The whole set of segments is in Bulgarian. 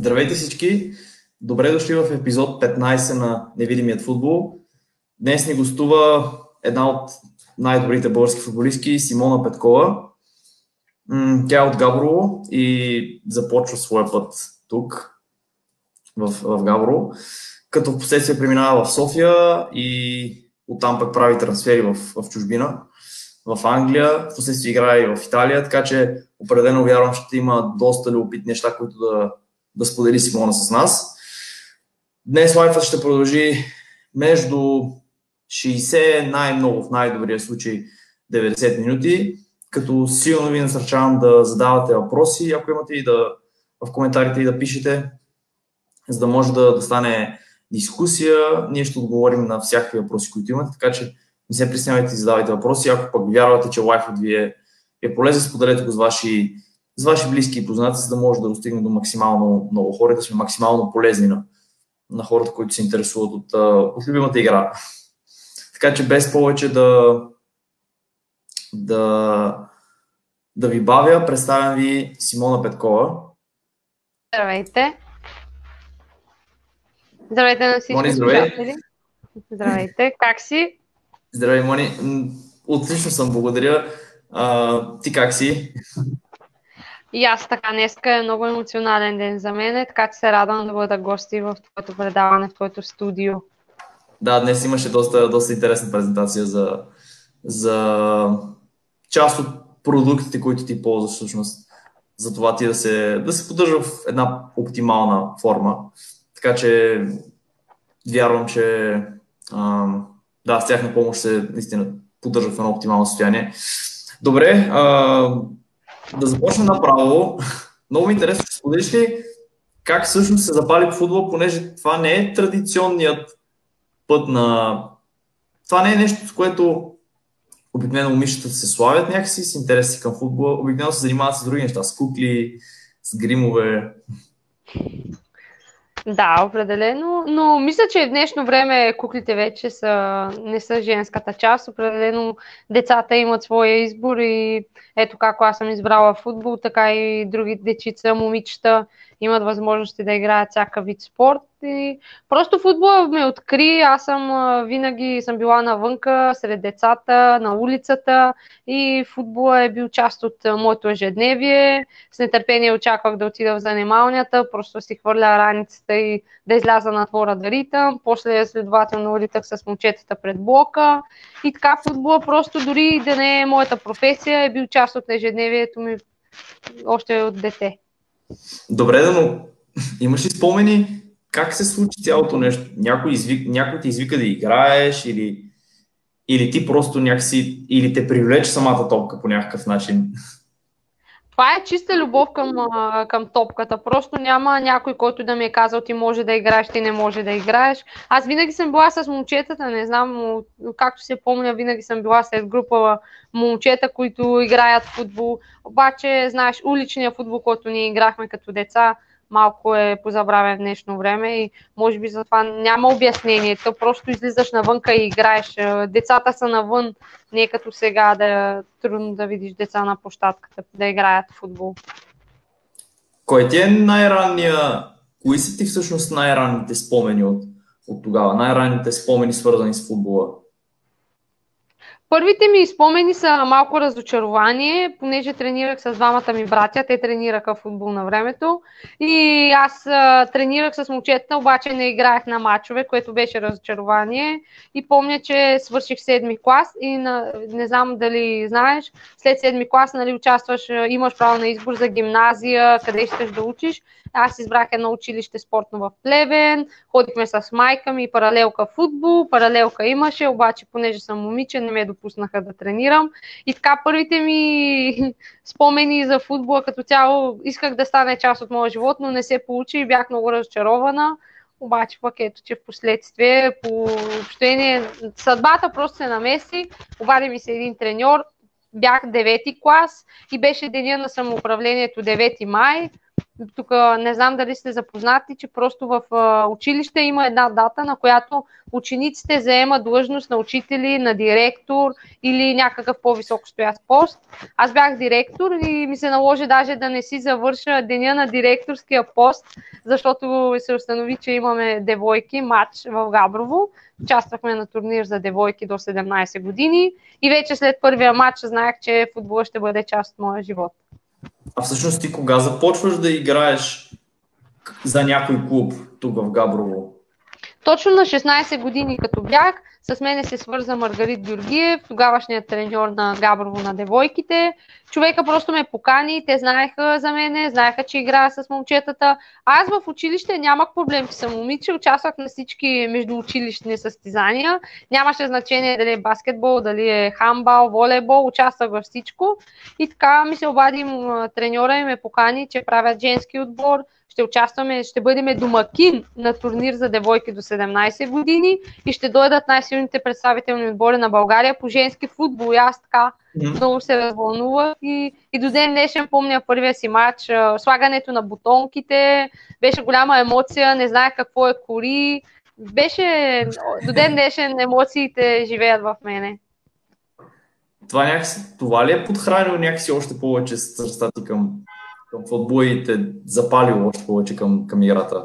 Здравейте всички! Добре дошли в епизод 15 на Невидимият футбол. Днес ни гостува една от най-добрите български футболистки, Симона Петкова. Тя е от Габрово и започва своя път тук, в Габрово, като впоследствие преминава в София и оттам пък прави трансфери в чужбина, в Англия, впоследствие играе и в Италия, така че определено вярвам, ще има доста любопитни неща, които да сподели Симона с нас. Днес лайфът ще продължи между 60, най-много в най-добрия случай 90 минути, като силно ви насърчавам да задавате въпроси, ако имате и в коментарите и да пишете, за да може да стане дискусия. Ние ще отговорим на всякакви въпроси, които имате, така че не се притеснявайте и задавайте въпроси. Ако пък вярвате, че лайфът ви е полезен, споделете го с ваши близки и познати, за да може да достигне до максимално много хора, да сме максимално полезни на хората, които се интересуват от любимата игра. Така че без повече да ви бавя, представям ви Симона Петкова. Здравейте! Здравейте на всички слушатели! Здравейте! Как си? Здравей, Мони! Отлично съм, благодаря. Ти как си? И аз така, днеска е много емоционален ден за мен, така че се радвам да бъда гости в твоето предаване, в твоето студио. Да, днес имаше доста интересна презентация за част от продуктите, които ти ползваш всъщност, за това ти да се поддържа в една оптимална форма. Така че вярвам, че с тяхна помощ се наистина поддържа в едно оптимално състояние. Добре, да започнем направо. Много ми интересно, ще споделиш ли как всъщност се запали по футбол, понеже това не е традиционният път Това не е нещо, с което обикновено момичетата се славят някакси с интереси към футбола. Обикновено се занимават с други неща, с кукли, с гримове. Да, определено, но мисля, че в днешно време куклите вече не са женската част. Определено децата имат своя избор и ето како аз съм избрала футбол, така и други дечица, момичета имат възможности да играят всяка вид спорт. И просто футбола ме откри, аз винаги съм била навънка, сред децата, на улицата и футбола е бил част от моето ежедневие. С нетърпение очаквах да отида в занималнята, просто си хвърля раницата и да изляза на двора да ритам. После следователно ритах с момчетата пред блока. И така футбола просто дори да не е моята професия, е бил част от ежедневието ми още от дете. Добре, но имаш ли спомени как се случи цялото нещо? Някой ти извика да играеш или ти просто някакси, или те привлече самата топка по някакъв начин? Това е чиста любов към топката. Просто няма някой, който да ми е казал ти може да играеш, ти не може да играеш. Аз винаги съм била с момчетата, не знам, както се помня, винаги съм била след група момчета, които играят футбол. Обаче, знаеш, уличния футбол, който ние играхме като деца, малко е позабравен в днешно време и може би за това няма обяснение. То просто излизаш навънка и играеш. Децата са навън, не е като сега трудно да видиш деца на площадката да играят в футбол. Кой ти е кои са ти всъщност най-ранните спомени от тогава? Най-ранните спомени свързани с футбола? Първите ми спомени са малко разочарование, понеже тренирах с двамата ми братя, те тренираха футбол на времето и аз тренирах с момчета, обаче не играех на мачове, което беше разочарование и помня, че свърших 7-ми клас и не знам дали знаеш, след 7-ми клас участваш, имаш право на избор за гимназия, къде искаш да учиш. Аз избрах едно училище спортно в Плевен, ходихме с майка ми, паралелка футбол, паралелка имаше, обаче понеже съм момиче, не ме допуснаха да тренирам. И така първите ми спомени за футбола като цяло исках да стане част от моя живот, но не се получи и бях много разочарована. Обаче пък ето, че в последствие по общение съдбата просто се намеси, обади ми се един треньор, бях 9-ти клас и беше деня на самоуправлението 9 май. тук не знам дали сте запознати, че просто в училище има една дата, на която учениците заемат длъжност на учители, на директор или някакъв по-висок стоящ пост. Аз бях директор и ми се наложи даже да не си завърша деня на директорския пост, защото се установи, че имаме девойки матч в Габрово. Участвахме на турнир за девойки до 17 години и вече след първия матч знаех, че футбол ще бъде част от моя живот. А всъщност ти кога започваш да играеш за някой клуб тук в Габрово? Точно на 16 години като бях, с мене се свърза Маргарит Георгиев, тогавашният треньор на Габрово на девойките. Човека просто ме покани, те знаеха за мене, знаеха, че играя с момчетата. Аз в училище нямах проблем, че съм момиче, участвах на всички междуучилищни състезания. Нямаше значение дали е баскетбол, дали е хандбал, волейбол, участвах във всичко. И така ми се обади треньора и ме покани, че правят женски отбор. Ще участваме, ще бъдем домакин на турнир за девойки до 17 години и ще дойдат най-силните представителни отбори на България по женски футбол. И аз така много се развълнувах и до ден днешен помня първия си матч, слагането на бутонките, беше голяма емоция, не знаех какво е кори, беше до ден днешен емоциите живеят в мене. Това ли е подхранило някакси още повече страстта ти към футбола и те запалило още повече към играта?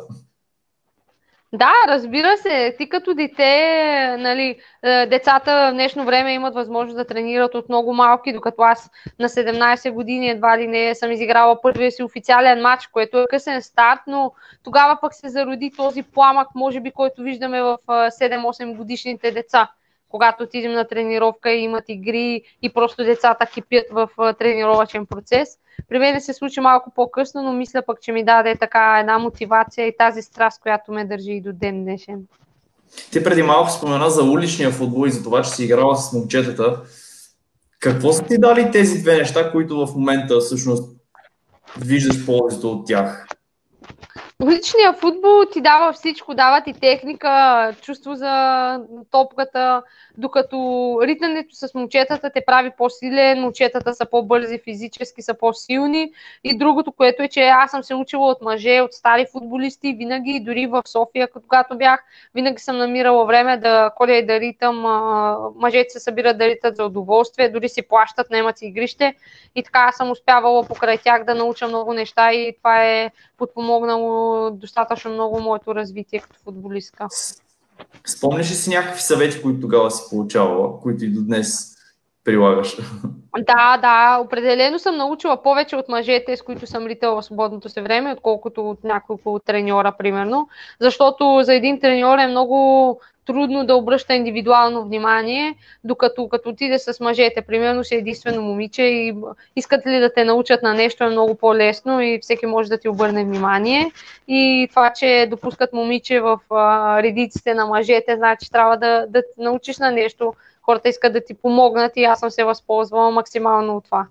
Да, разбира се. Ти като дете, нали, децата в днешно време имат възможност да тренират от много малки, докато аз на 17 години едва ли не съм изиграла първия си официален матч, което е късен старт, но тогава пък се зароди този пламък, може би, който виждаме в 7-8 годишните деца. Когато отидем на тренировка и имат игри и просто децата кипят в тренировъчен процес. При мен се случи малко по-късно, но мисля пък, че ми даде така една мотивация и тази страст, която ме държи и до ден днешен. Ти преди малко спомена за уличния футбол и за това, че си играла с момчетата. Какво са ти дали тези две неща, които в момента всъщност виждаш ползата от тях? Уличният футбол ти дава всичко, дава ти техника, чувство за топката, докато ритането с момчетата те прави по-силен, момчетата са по-бързи, физически са по-силни. И другото, което е, че аз съм се учила от мъже, от стари футболисти, винаги, дори в София, когато бях, винаги съм намирала време да ходя и да ритам. Мъжете се събират да ритат за удоволствие, дори си плащат, наемат си игрище. И така аз съм успявала покрай тях да науча много неща и това е подпомогнало достатъчно много моето развитие като футболистка. Спомняш ли си някакви съвети, които тогава си получавала, които и до днес прилагаш? Да, определено съм научила повече от мъжете, с които съм ритала в свободното си време, отколкото от няколко треньора, примерно. Защото за един треньор е много трудно да обръща индивидуално внимание, докато като отиде с мъжете, примерно си единствено момиче и искат ли да те научат на нещо е много по-лесно и всеки може да ти обърне внимание. И това, че допускат момиче в редиците на мъжете, значи трябва да научиш на нещо. Хората искат да ти помогнат и аз съм се възползвала максимално от това.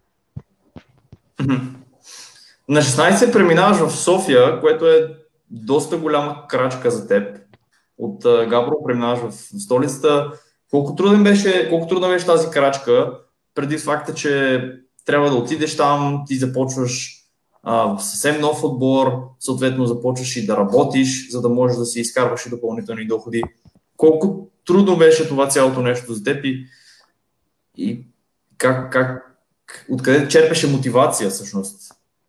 На 16 преминаваш в София, което е доста голяма крачка за теб. От Габрово преминаваш в столицата. Колко трудна беше тази крачка, преди факта, че трябва да отидеш там, ти започваш в съвсем нов отбор, съответно започваш и да работиш, за да можеш да си изкарваш и допълнителни доходи. Колко трудно беше това цялото нещо за теб и откъде черпеше мотивация всъщност?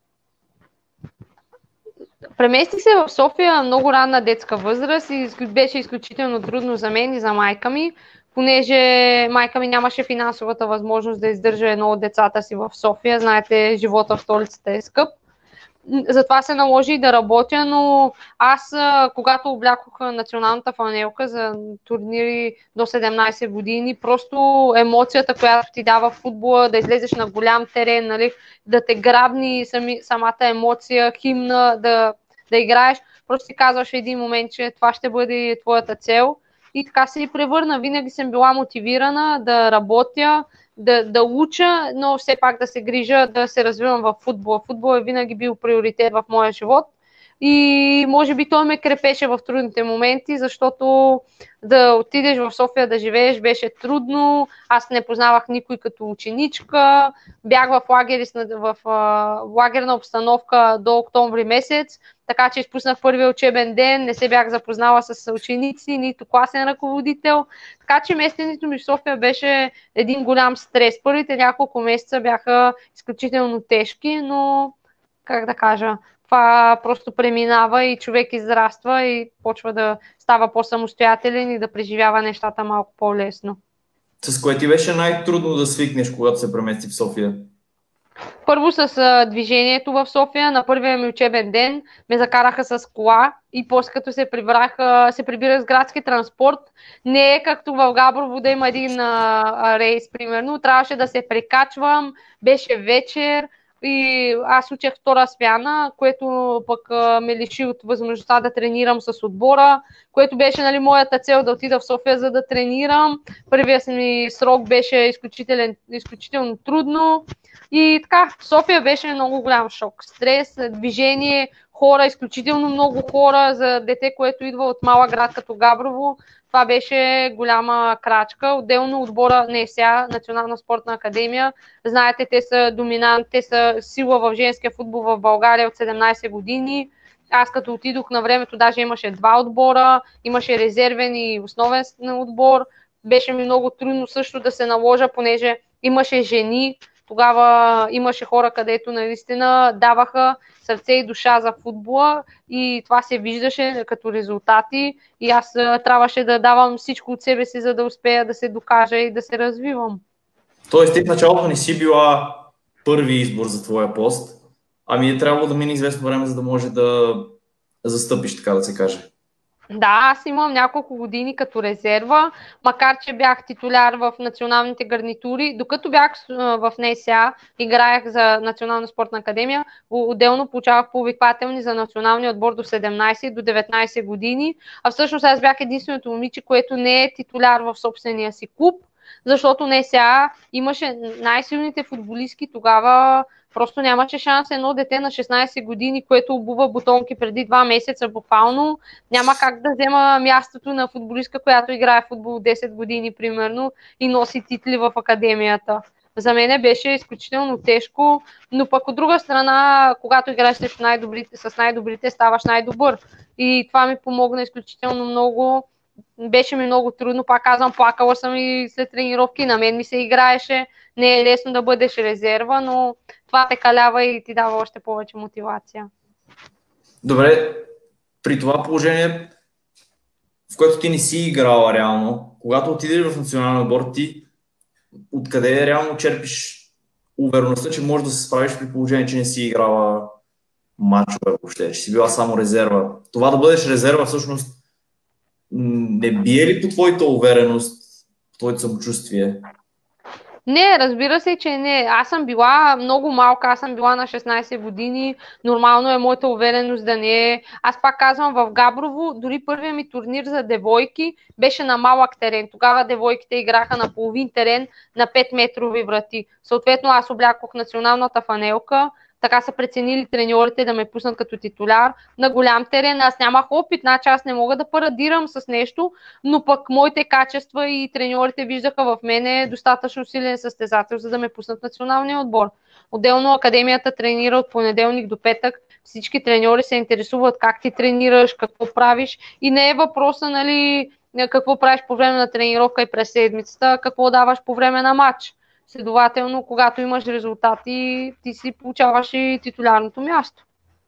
Преместих се в София много ранна детска възраст и беше изключително трудно за мен и за майка ми, понеже майка ми нямаше финансовата възможност да издържа едно от децата си в София. Знаете, живота в столицата е скъп. Затова се наложи да работя, но аз, когато облякох националната фланелка за турнири до 17 години, просто емоцията, която ти дава футбола, да излезеш на голям терен, нали, да те грабни самата емоция, химна, да играеш, просто си казваш в един момент, че това ще бъде твоята цел. И така се и превърна. Винаги съм била мотивирана да работя, да уча, но все пак да се грижа да се развивам в футбола. Футбол е винаги бил приоритет в моя живот. и може би той ме крепеше в трудните моменти, защото да отидеш в София да живееш беше трудно. Аз не познавах никой като ученичка. Бях в лагерна обстановка до октомври месец, така че изпуснах първия учебен ден, не се бях запознала с ученици, нито класен ръководител. Така че местенето ми в София беше един голям стрес. Първите няколко месеца бяха изключително тежки, но как да кажа, това просто преминава и човек израства и почва да става по-самостоятелен и да преживява нещата малко по-лесно. С кое ти беше най-трудно да свикнеш, когато се премести в София? Първо с движението в София. На първия ми учебен ден ме закараха с кола и после като се прибирах с градски транспорт. Не е както в Габрово да има един рейс, примерно. Трябваше да се прекачвам, беше вечер и аз учех втора смяна, което пък ме лиши от възможността да тренирам с отбора, което беше моята цел да отида в София, за да тренирам. Първият ми срок беше изключително трудно. И така, София беше много голям шок. Стрес, движение, хора, изключително много хора за дете, което идва от малък град като Габрово. Това беше голяма крачка. Отделно отбора НСА, Национална спортна академия. Знаете, те са доминант, те са сила в женския футбол в България от 17 години. Аз като отидох на времето, даже имаше 2 отбора, имаше резервен и основен отбор. Беше ми много трудно също да се наложа, понеже имаше жени. Тогава имаше хора, където наистина даваха сърце и душа за футбола и това се виждаше като резултати и аз трябваше да давам всичко от себе си, за да успея да се докажа и да се развивам. Тоест ти в началото не си била първи избор за твоя пост, ами е трябвало да мине известно време, за да може да застъпиш, така да се каже. Да, аз имам няколко години като резерва, макар че бях титуляр в националните гарнитури. Докато бях в НСА, играех за Национална спортна академия, отделно получавах повиквателни за националния отбор до 17 до 19 години, а всъщност аз бях единственото момиче, което не е титуляр в собствения си клуб, защото НСА имаше най-силните футболистки тогава. Просто нямаше шанс едно дете на 16 години, което обува бутонки преди 2 месеца буквално. Няма как да взема мястото на футболистка, която играе в футбол 10 години, примерно, и носи титли в академията. За мен беше изключително тежко, но пък от друга страна, когато играеш с най-добрите, ставаш най-добър. И това ми помогна изключително много. Беше ми много трудно, пак казвам, плакала съм и след тренировки, на мен ми се играеше. Не е лесно да бъдеш резерва, но това те калява и ти дава още повече мотивация. Добре, при това положение, в което ти не си играла реално, когато отидеш в националния отбор, ти откъде реално черпиш увереността, че можеш да се справиш при положение, че не си играла мачове въобще, че си била само резерва. Това да бъдеш резерва всъщност не бие ли по твоята увереност, по твоето самочувствие? Не, разбира се, че не. Аз съм била много малка, аз съм била на 16 години. Нормално е моята увереност да не е. Аз пак казвам, в Габрово, дори първият ми турнир за девойки беше на малък терен. Тогава девойките играха на половин терен на 5-метрови врати. Съответно, аз облякох националната фанелка. Така са преценили треньорите да ме пуснат като титуляр на голям терен. Аз нямах опит, значи аз не мога да парадирам с нещо, но пък моите качества и треньорите виждаха в мене достатъчно силен състезател, за да ме пуснат в националния отбор. Отделно академията тренира от понеделник до петък. Всички треньори се интересуват как ти тренираш, какво правиш и не е въпроса, нали, какво правиш по време на тренировка и през седмицата, какво даваш по време на матч. Следователно, когато имаш резултати, ти си получаваш и титулярното място.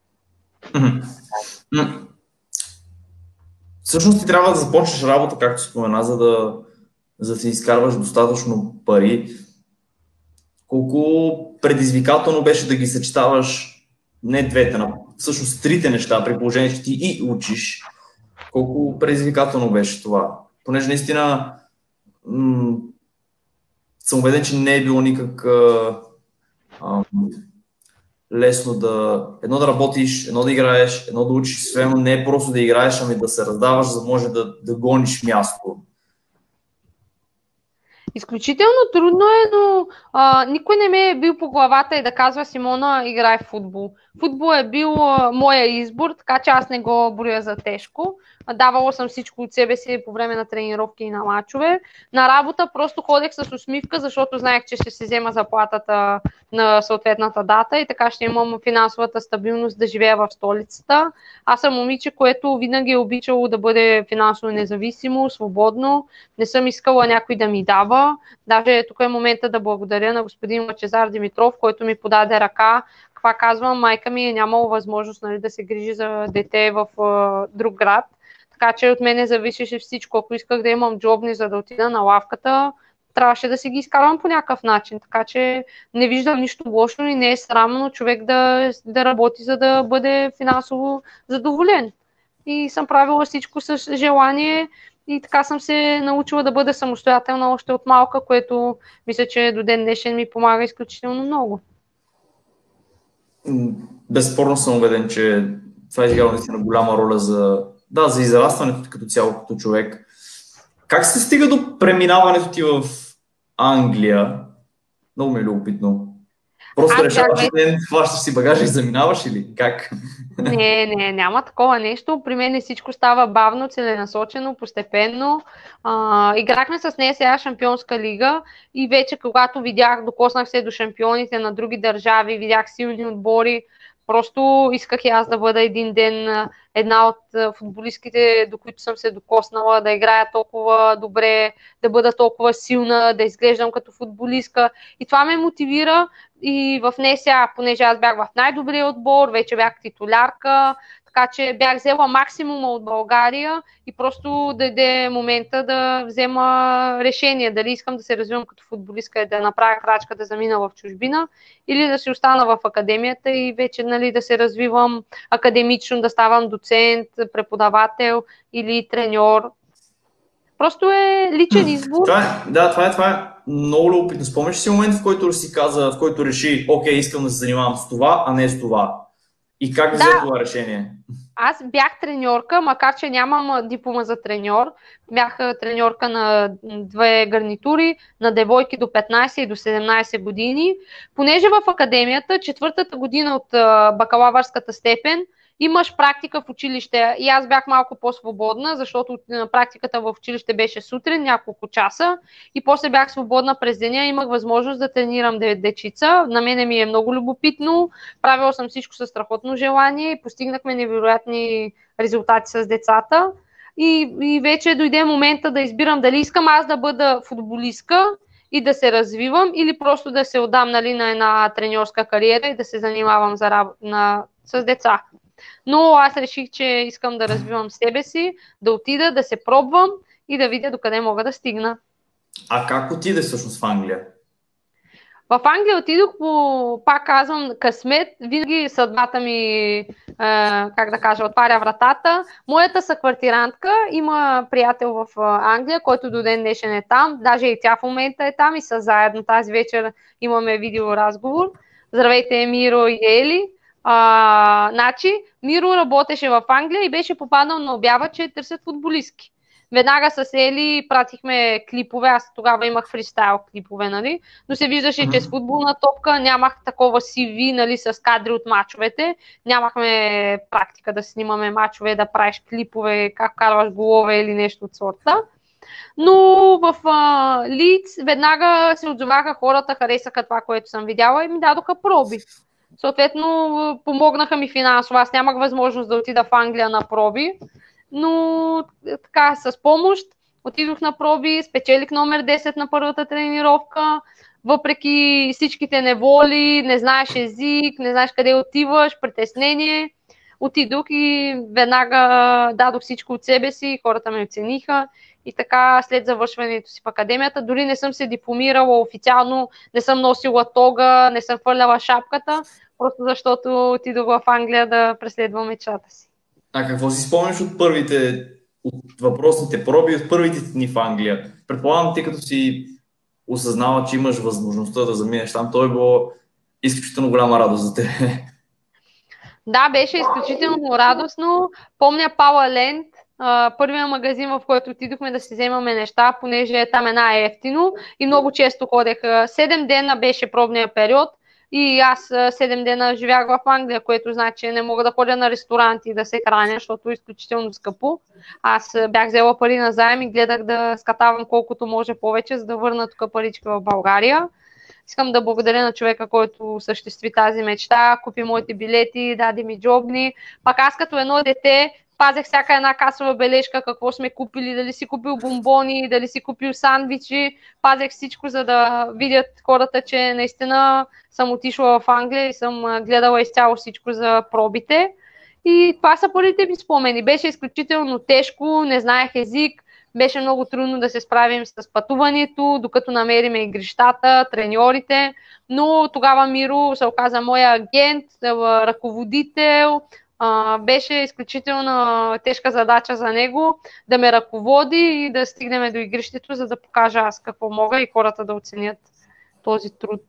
Всъщност ти трябва да започнеш работа, както спомена, за да си изкарваш достатъчно пари. Колко предизвикателно беше да ги съчетаваш не двете, всъщност трите неща, при положение, че ти и учиш. Колко предизвикателно беше това? Понеже наистина съм убеден, че не е било никак лесно едно да работиш, едно да играеш, едно да учиш. Съвсем не е просто да играеш, ами да се раздаваш, за да може да гониш място. Изключително трудно е, но никой не ме е бил по главата и да казва: Симона, играй в футбол. Футбол е бил моя избор, така че аз не го боря за тежко. Давала съм всичко от себе си по време на тренировки и на мачове. На работа просто ходех с усмивка, защото знаех, че ще си взема заплатата на съответната дата и така ще имам финансовата стабилност да живея в столицата. Аз съм момиче, което винаги е обичало да бъде финансово независимо, свободно. Не съм искала някой да ми дава. Даже тук е момента да благодаря на господин Лъчезар Димитров, който ми подаде ръка. Каква казвам, майка ми е нямала възможност, нали, да се грижи за дете в друг град. Така че от мене зависеше всичко. Ако исках да имам джобни, за да отида на лавката, трябваше да си ги изкарвам по някакъв начин. Така че не виждам нищо лошо и не е срамно човек да работи, за да бъде финансово задоволен. И съм правила всичко с желание и така съм се научила да бъда самостоятелна още от малка, което мисля, че до ден днешен ми помага изключително много. Безспорно съм убеден, че това е изиграло наистина голяма роля за израстването като цяло като човек. Как се стига до преминаването ти в Англия? Много ми е любопитно. Просто решаваш, че хващаш си багажа и заминаваш или как? Не, няма такова нещо. При мен всичко става бавно, целенасочено, постепенно. Играхме с нея сега Шампионска лига и вече когато докоснах се до шампионите на други държави, видях силни отбори, просто исках и аз да бъда един ден една от футболистките, до които съм се докоснала, да играя толкова добре, да бъда толкова силна, да изглеждам като футболистка. И това ме мотивира и в нея сега, понеже аз бях в най-добрия отбор, вече бях титулярка, така че бях взела максимума от България и просто дойде момента да взема решение дали искам да се развивам като футболистка и да направя крачка да замина в чужбина или да си остана в академията и вече, нали, да се развивам академично, да ставам доцент, преподавател или треньор. Просто е личен избор. Това е много любопитно. Спомняш си момент, в който реши, окей, искам да се занимавам с това, а не с това. И как взе това решение? Аз бях треньорка, макар че нямам диплома за треньор. Бях треньорка на 2 гарнитури, на девойки до 15 и до 17 години. Понеже в академията, 4-та година от бакалавърската степен, имаш практика в училище и аз бях малко по-свободна, защото практиката в училище беше сутрин, няколко часа и после бях свободна през деня, имах възможност да тренирам дечица. На мене ми е много любопитно, правила съм всичко със страхотно желание и постигнахме невероятни резултати с децата и вече дойде момента да избирам дали искам аз да бъда футболистка и да се развивам или просто да се отдам, нали, на една треньорска кариера и да се занимавам с деца. Но аз реших, че искам да развивам себе си, да отида, да се пробвам и да видя докъде мога да стигна. А как отиде всъщност в Англия? В Англия отидох пак казвам, късмет. Винаги съдбата ми, отваря вратата. Моята съквартирантка има приятел в Англия, който до ден днешен е там. Даже и тя в момента е там и са заедно. Тази вечер имаме видеоразговор. Здравейте, Миро и Ели. Миро работеше в Англия и беше попаднал на обява, че търсят футболистки. Веднага с Ели пратихме клипове, аз тогава имах фристайл клипове, нали? Но се виждаше, че с футболна топка нямах такова CV, нали, с кадри от мачовете. Нямахме практика да снимаме мачове, да правиш клипове, как карваш голове или нещо от сорта. Но в Лидс веднага се отзоваха хората, харесаха това, което съм видяла и ми дадоха проби. Съответно, помогнаха ми финансово. Аз нямах възможност да отида в Англия на проби, но така с помощ отидох на проби, спечелих номер 10 на първата тренировка, въпреки всичките неволи, не знаеш език, не знаеш къде отиваш, притеснение. Отидох и веднага дадох всичко от себе си, хората ме оцениха и така след завършването си в академията, дори не съм се дипломирала официално, не съм носила тога, не съм хвърляла шапката, просто защото отидох в Англия да преследвам мечтата си. А какво си спомняш от въпросните проби, от първите дни в Англия? Предполагам, тъй като си осъзнава, че имаш възможността да заминеш там, то е било изключително голяма радост за тебе. Да, беше изключително радостно. Помня Пауър Ленд, Първият магазин, в който отидохме да си вземаме неща, понеже там е най-ефтино и много често ходех. 7 дена беше пробния период и аз 7 дена живях в Англия, което значи, че не мога да ходя на ресторанти и да се храня, защото е изключително скъпо. Аз бях взела пари на заем и гледах да скатавам колкото може повече, за да върна тук парички в България. Искам да благодаря на човека, който осъществи тази мечта, купи моите билети, даде ми джобни. Пак аз като едно дете пазех всяка една касова бележка, какво сме купили, дали си купил бомбони, дали си купил сандвичи. Пазех всичко, за да видят хората, че наистина съм отишла в Англия и съм гледала изцяло всичко за пробите. И това са първите ми спомени. Беше изключително тежко, не знаех език, беше много трудно да се справим с пътуването, докато намерим игрищата, треньорите, но тогава Миро се оказа моя агент, ръководител. Беше изключително тежка задача за него да ме ръководи и да стигнем до игрището, за да покажа аз какво мога и хората да оценят този труд.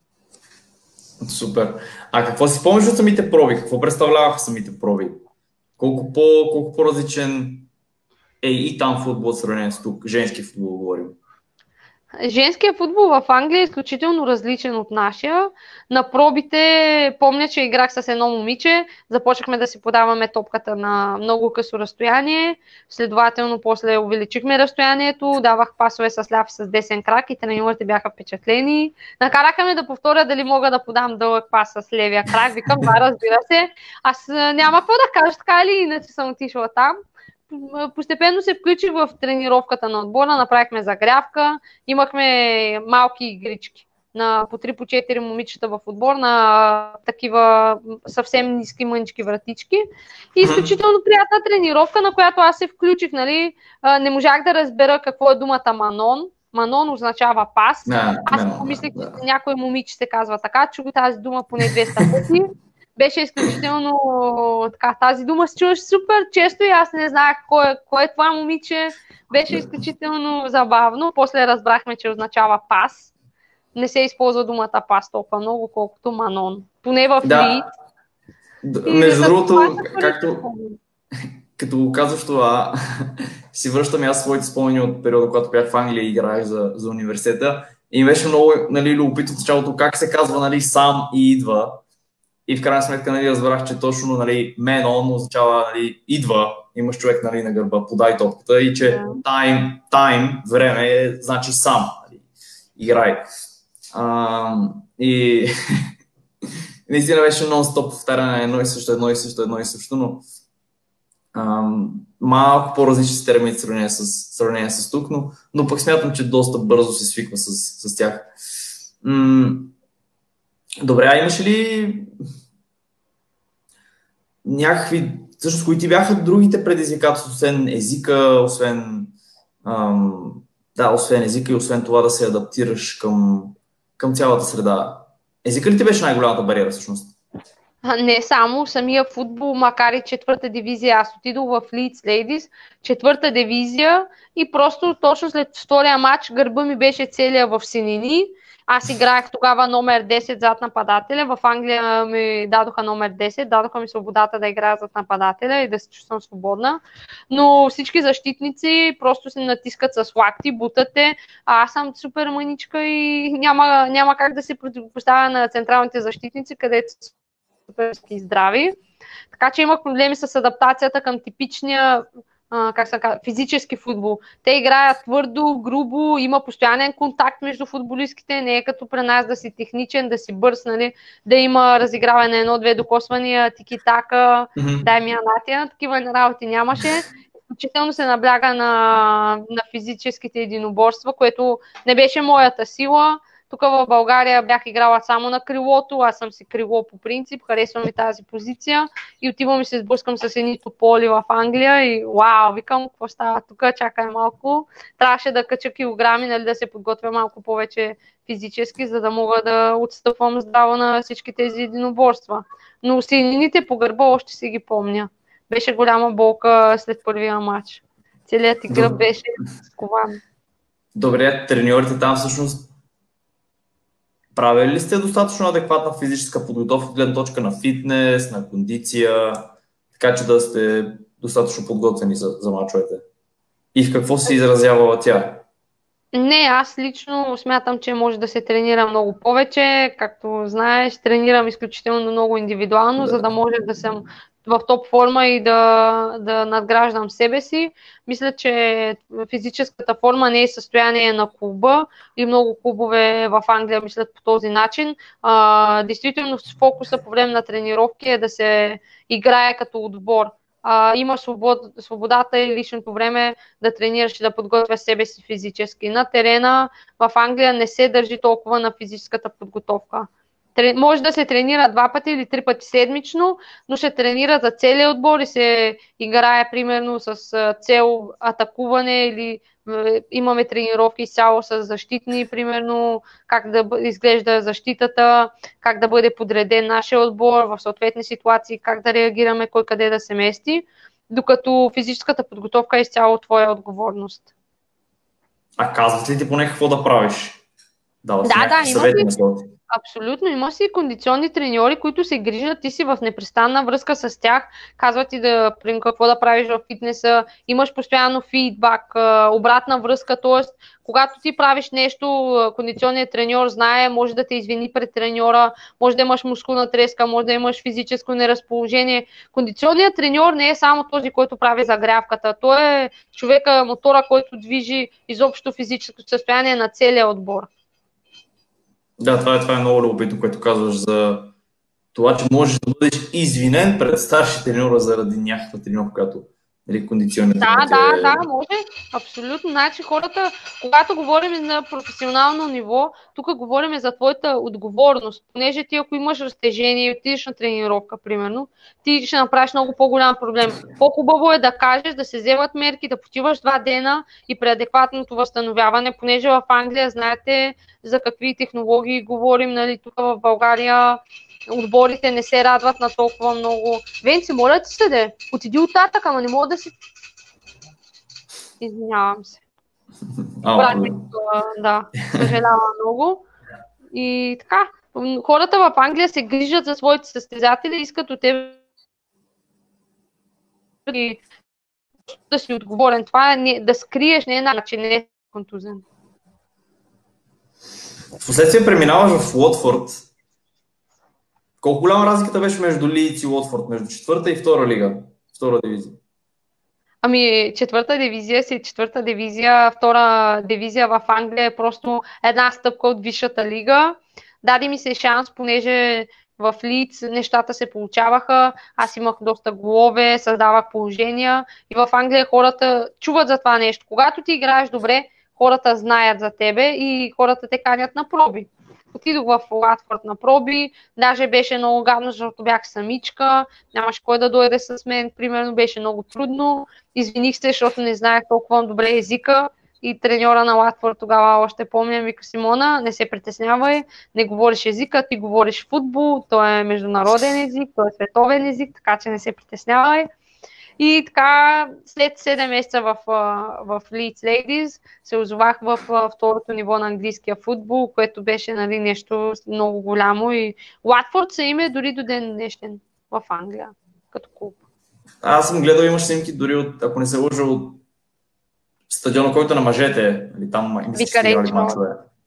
Супер. А какво си помниш от самите проби? Какво представляваха самите проби? Колко по-различен е и там футбол в сравнение с тук? Женски футбол говорим. Женският футбол в Англия е изключително различен от нашия. На пробите помня, че играх с едно момиче, започнахме да си подаваме топката на много късо разстояние, следователно после увеличихме разстоянието, давах пасове с ляв и с десен крак и треньорите бяха впечатлени. Накараха ме да повторя дали мога да подам дълъг пас с левия крак, викам, да, разбира се. Аз няма какво да кажа, така или иначе съм отишла там. Постепенно се включих в тренировката на отбора, направихме загрявка, имахме малки игрички на по 3-4 момичета в отбор, на такива съвсем ниски мънички вратички. И изключително приятна тренировка, на която аз се включих. Нали? Не можах да разбера какво е думата манон. Манон означава пас. Аз помислих, че някой момиче се казва така, чух тази дума поне 200 пъти. Беше изключително така, тази дума се чуваше супер често и аз не знаех кой е това момиче. Беше изключително забавно. После разбрахме, че означава пас. Не се използва думата пас толкова много, колкото манон. Поне в Лийд. Между другото, като го казваш това, си връщам аз своите спомени от периода, когато бях в Англия и играех за университета. И беше много любопитно в началото как се казва, нали, сам и идва. И в крайна сметка, нали, разбрах, че точно, нали, man on означава, нали, идва, имаш човек, нали, на гърба, подай топката и че time, време, значи сам, нали, играй. И наистина беше нон-стоп повтаряне едно и също, но малко по-различни са термини в сравнение с тук, но пък смятам, че доста бързо се свиква с тях. Добре, а имаш ли някакви, всъщност, кои ти бяха другите предизвикателства, освен езика, освен езика и освен това да се адаптираш към цялата среда? Езика ли ти беше най-голямата бариера всъщност? Не само самия футбол, макар и четвърта дивизия. Аз отидох в Leeds Ladies, четвърта дивизия и просто точно след втория матч гърба ми беше целия в синини. Аз играех тогава номер 10 зад нападателя. В Англия ми дадоха номер 10, дадоха ми свободата да играя зад нападателя и да се чувствам свободна. Но всички защитници просто се натискат с лакти, бутате. А аз съм супер мъничка и няма как да се противопоставя на централните защитници, където са суперски здрави. Така че имах проблеми с адаптацията към типичния физически футбол. Те играят твърдо, грубо, има постоянен контакт между футболистките, не е като при нас да си техничен, да си бърз, нали, да има разиграване едно-две докосвания, тики-така, дай ми анатия, такива работи нямаше. Изключително се набляга на физическите единоборства, което не беше моята сила. Тук в България бях играла само на крилото, аз съм си крило по принцип, харесвам и тази позиция и отивам и се сблъскам с едни тополи в Англия и вау, викам, какво става тук, чакай малко. Трябваше да кача килограми, нали, да се подготвя малко повече физически, за да мога да отстъпвам здраво на всички тези единоборства. Но синините по гърба още си ги помня. Беше голяма болка след първия матч. Целият ти гръб беше скован. Добре, треньорите там всъщност правили ли сте достатъчно адекватна физическа подготовка от гледна точка на фитнес, на кондиция, така че да достатъчно подготвени за мачовете? И в какво се изразява тя? Не, аз лично смятам, че може да се тренира много повече. Както знаеш, тренирам изключително много индивидуално, за да Да. може да съм в топ форма и да надграждам себе си. Мисля, че физическата форма не е състояние на клуба и много клубове в Англия мислят по този начин. Действително фокуса по време на тренировки е да се играе като отбор. Имаш свободата и личното време да тренираш и да подготвяш себе си физически. На терена в Англия не се държи толкова на физическата подготовка. Може да се тренира 2 пъти или 3 пъти седмично, но ще тренира за целия отбор и се играе примерно с цел атакуване или имаме тренировки цяло с защитни, примерно как да изглежда защитата, как да бъде подреден нашия отбор в съответни ситуации, как да реагираме, кой къде да се мести, докато физическата подготовка е изцяло твоя отговорност. А казват ли ти поне какво да правиш? Дават си Да, някакви има съвети си. на това. Абсолютно. Има си кондиционни треньори, които се грижат, ти си в непрестанна връзка с тях, казват ти какво да правиш в фитнеса, имаш постоянно фидбак, обратна връзка, т.е. когато ти правиш нещо, кондиционният треньор знае, може да те извини пред треньора, може да имаш мускулна треска, може да имаш физическо неразположение. Кондиционният треньор не е само този, който прави загрявката, той е човека, мотора, който движи изобщо физическото състояние на целия отбор. Да, това е много любопитно, което казваш за това, че можеш да бъдеш извинен пред старши треньора заради някаква тренировка, която кондиционният Да, може. Абсолютно. Значи хората, когато говорим на професионално ниво, тук говорим за твоята отговорност. Понеже ти, ако имаш разтежение и отидеш на тренировка, примерно, ти ще направиш много по-голям проблем. По-хубаво е да кажеш, да се вземат мерки, да почиваш 2 дена и при адекватното възстановяване, понеже в Англия знаете за какви технологии говорим, нали, тук в България отборите не се радват на толкова много. Венци, моля ти се, де, отиди оттатък, ама не мога да си... Извинявам се. Да, съжалявам много. И така, хората в Англия се грижат за своите състезатели, искат от теб да си отговорен. Това е да скриеш, не е начин, не е контузен. Впоследствие преминаваш в Уотфорд. Колко голяма разликата беше между Лийдс и Уотфорд, между 4-та и 2-ра лига, 2-ра дивизия? Ами, 4-та дивизия си 4-та дивизия, 2-ра дивизия в Англия е просто една стъпка от висшата лига. Даде ми се шанс, понеже в Лийдс нещата се получаваха, аз имах доста голове, създавах положения и в Англия хората чуват за това нещо. Когато ти играеш добре, хората знаят за тебе и хората те канят на проби. Отидох в Уотфорд на проби, даже беше много гадно, защото бях самичка, нямаше кой да дойде с мен, примерно беше много трудно. Извиних се, защото не знаех толкова добре езика и треньора на Уотфорд тогава още помня, вика: Симона, не се притеснявай, не говориш езика, ти говориш футбол, той е международен език, той е световен език, така че не се притеснявай. И така, след 7 месеца в Leeds Ladies се озовах в второто ниво на английския футбол, което беше, нали, нещо много голямо. И Уатфорд се име дори до ден днешен в Англия, като клуб. Аз съм гледал, имаш снимки дори от, ако не се лъжа, от стадиона, който на мъжете. Там им се играли мачове.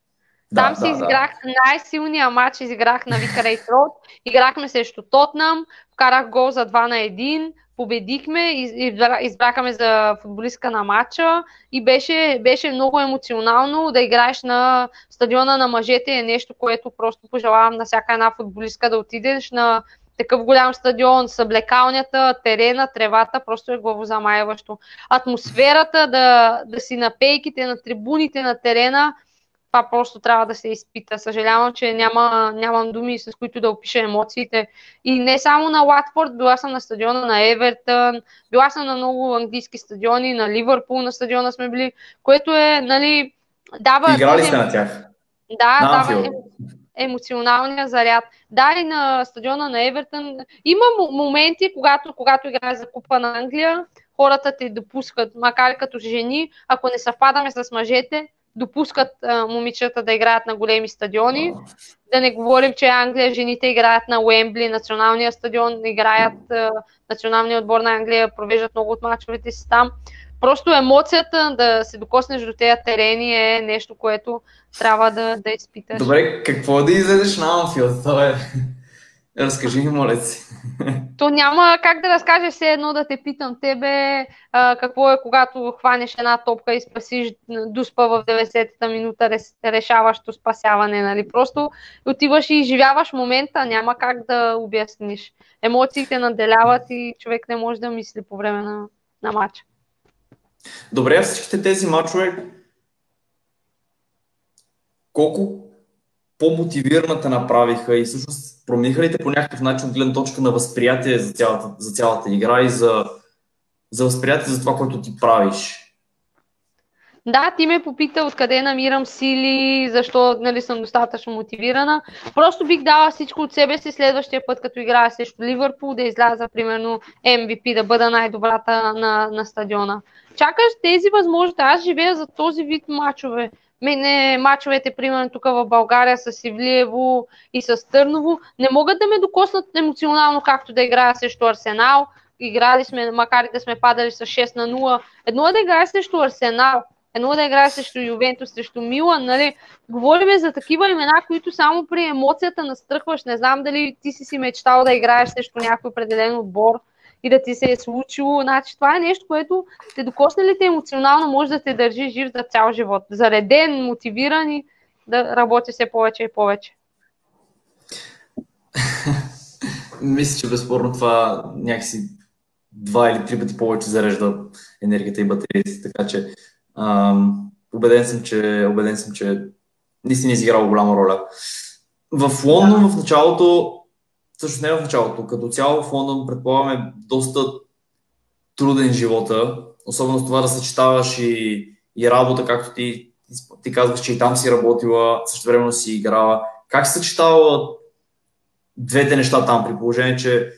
Там си изиграх най-силния матч, изиграх на Vicarage Road. Играхме срещу Тотнам, вкарах гол за 2-1, победихме, избрахме за футболистка на матча и беше много емоционално. Да играеш на стадиона на мъжете е нещо, което просто пожелавам на всяка една футболистка да отидеш на такъв голям стадион, с облекалнята, терена, тревата, просто е главозамайващо. Атмосферата да си на пейките, на трибуните, на терена, това просто трябва да се изпита. Съжалявам, че нямам думи, с които да опиша емоциите. И не само на Уатфорд, била съм на стадиона на Евертън, била съм на много английски стадиони, на Ливърпул на стадиона сме били, което е, нали, дава... Играли сте на тях? Да, дава емоционалния заряд. Да, и на стадиона на Евертън. Има моменти, когато играеш за Купа на Англия, хората те допускат, макар като жени, ако не съвпадаме с мъжете, допускат момичета да играят на големи стадиони. Да не говорим, че Англия жените играят на Уембли, националния стадион, играят националния отбор на Англия, провеждат много от мачовете си там. Просто емоцията да се докоснеш до тези терени е нещо, което трябва да изпиташ. Добре, какво да излезеш на Анфилд? Разкажи ми, моля си. То няма как да разкажеш все едно да те питам тебе какво е, когато хванеш една топка и спасиш Дуспа в 90-та минута, решаващо спасяване, нали? Просто отиваш и изживяваш момента, няма как да обясниш. Емоциите наделяват и човек не може да мисли по време на матча. Добре, всичките тези мачове, колко по-мотивирана те направиха и всъщност промениха ли те по някакъв начин от гледна точка на възприятие за цялата игра и за възприятие за това, което ти правиш? Да, ти ме попита откъде намирам сили, защо нали, съм достатъчно мотивирана. Просто бих дала всичко от себе си следващия път, като играя срещу Ливърпул, да изляза примерно MVP, да бъда най-добрата на стадиона. Чакаш тези възможности. Аз живея за този вид мачове. Мачовете, примерно тук в България с Ивлиево и с Търново, не могат да ме докоснат емоционално, както да играя срещу Арсенал. Играли сме, макар и да сме падали с 6-0. Едно е да играя срещу Арсенал, едно да играе срещу Ювентус, срещу Милан, нали? Говорим за такива имена, които само при емоцията настръхваш. Не знам дали ти си мечтал да играеш срещу някой определен отбор и да ти се е случило. Значи, това е нещо, което те докосне ли те емоционално, може да те държи жив за цял живот. Зареден, мотивиран и да работи все повече и повече. Мисля, че безспорно това някакси 2 или 3 пъти повече зарежда енергията и батериите, така че убеден съм, че наистина изиграл голяма роля. В Лондон в началото, също не в началото, като цяло в Лондон предполагаме доста труден живота, особено с това да съчетаваш и работа, както ти казваш, че и там си работила, също времено си играла. Как се съчетава двете неща там, при положение, че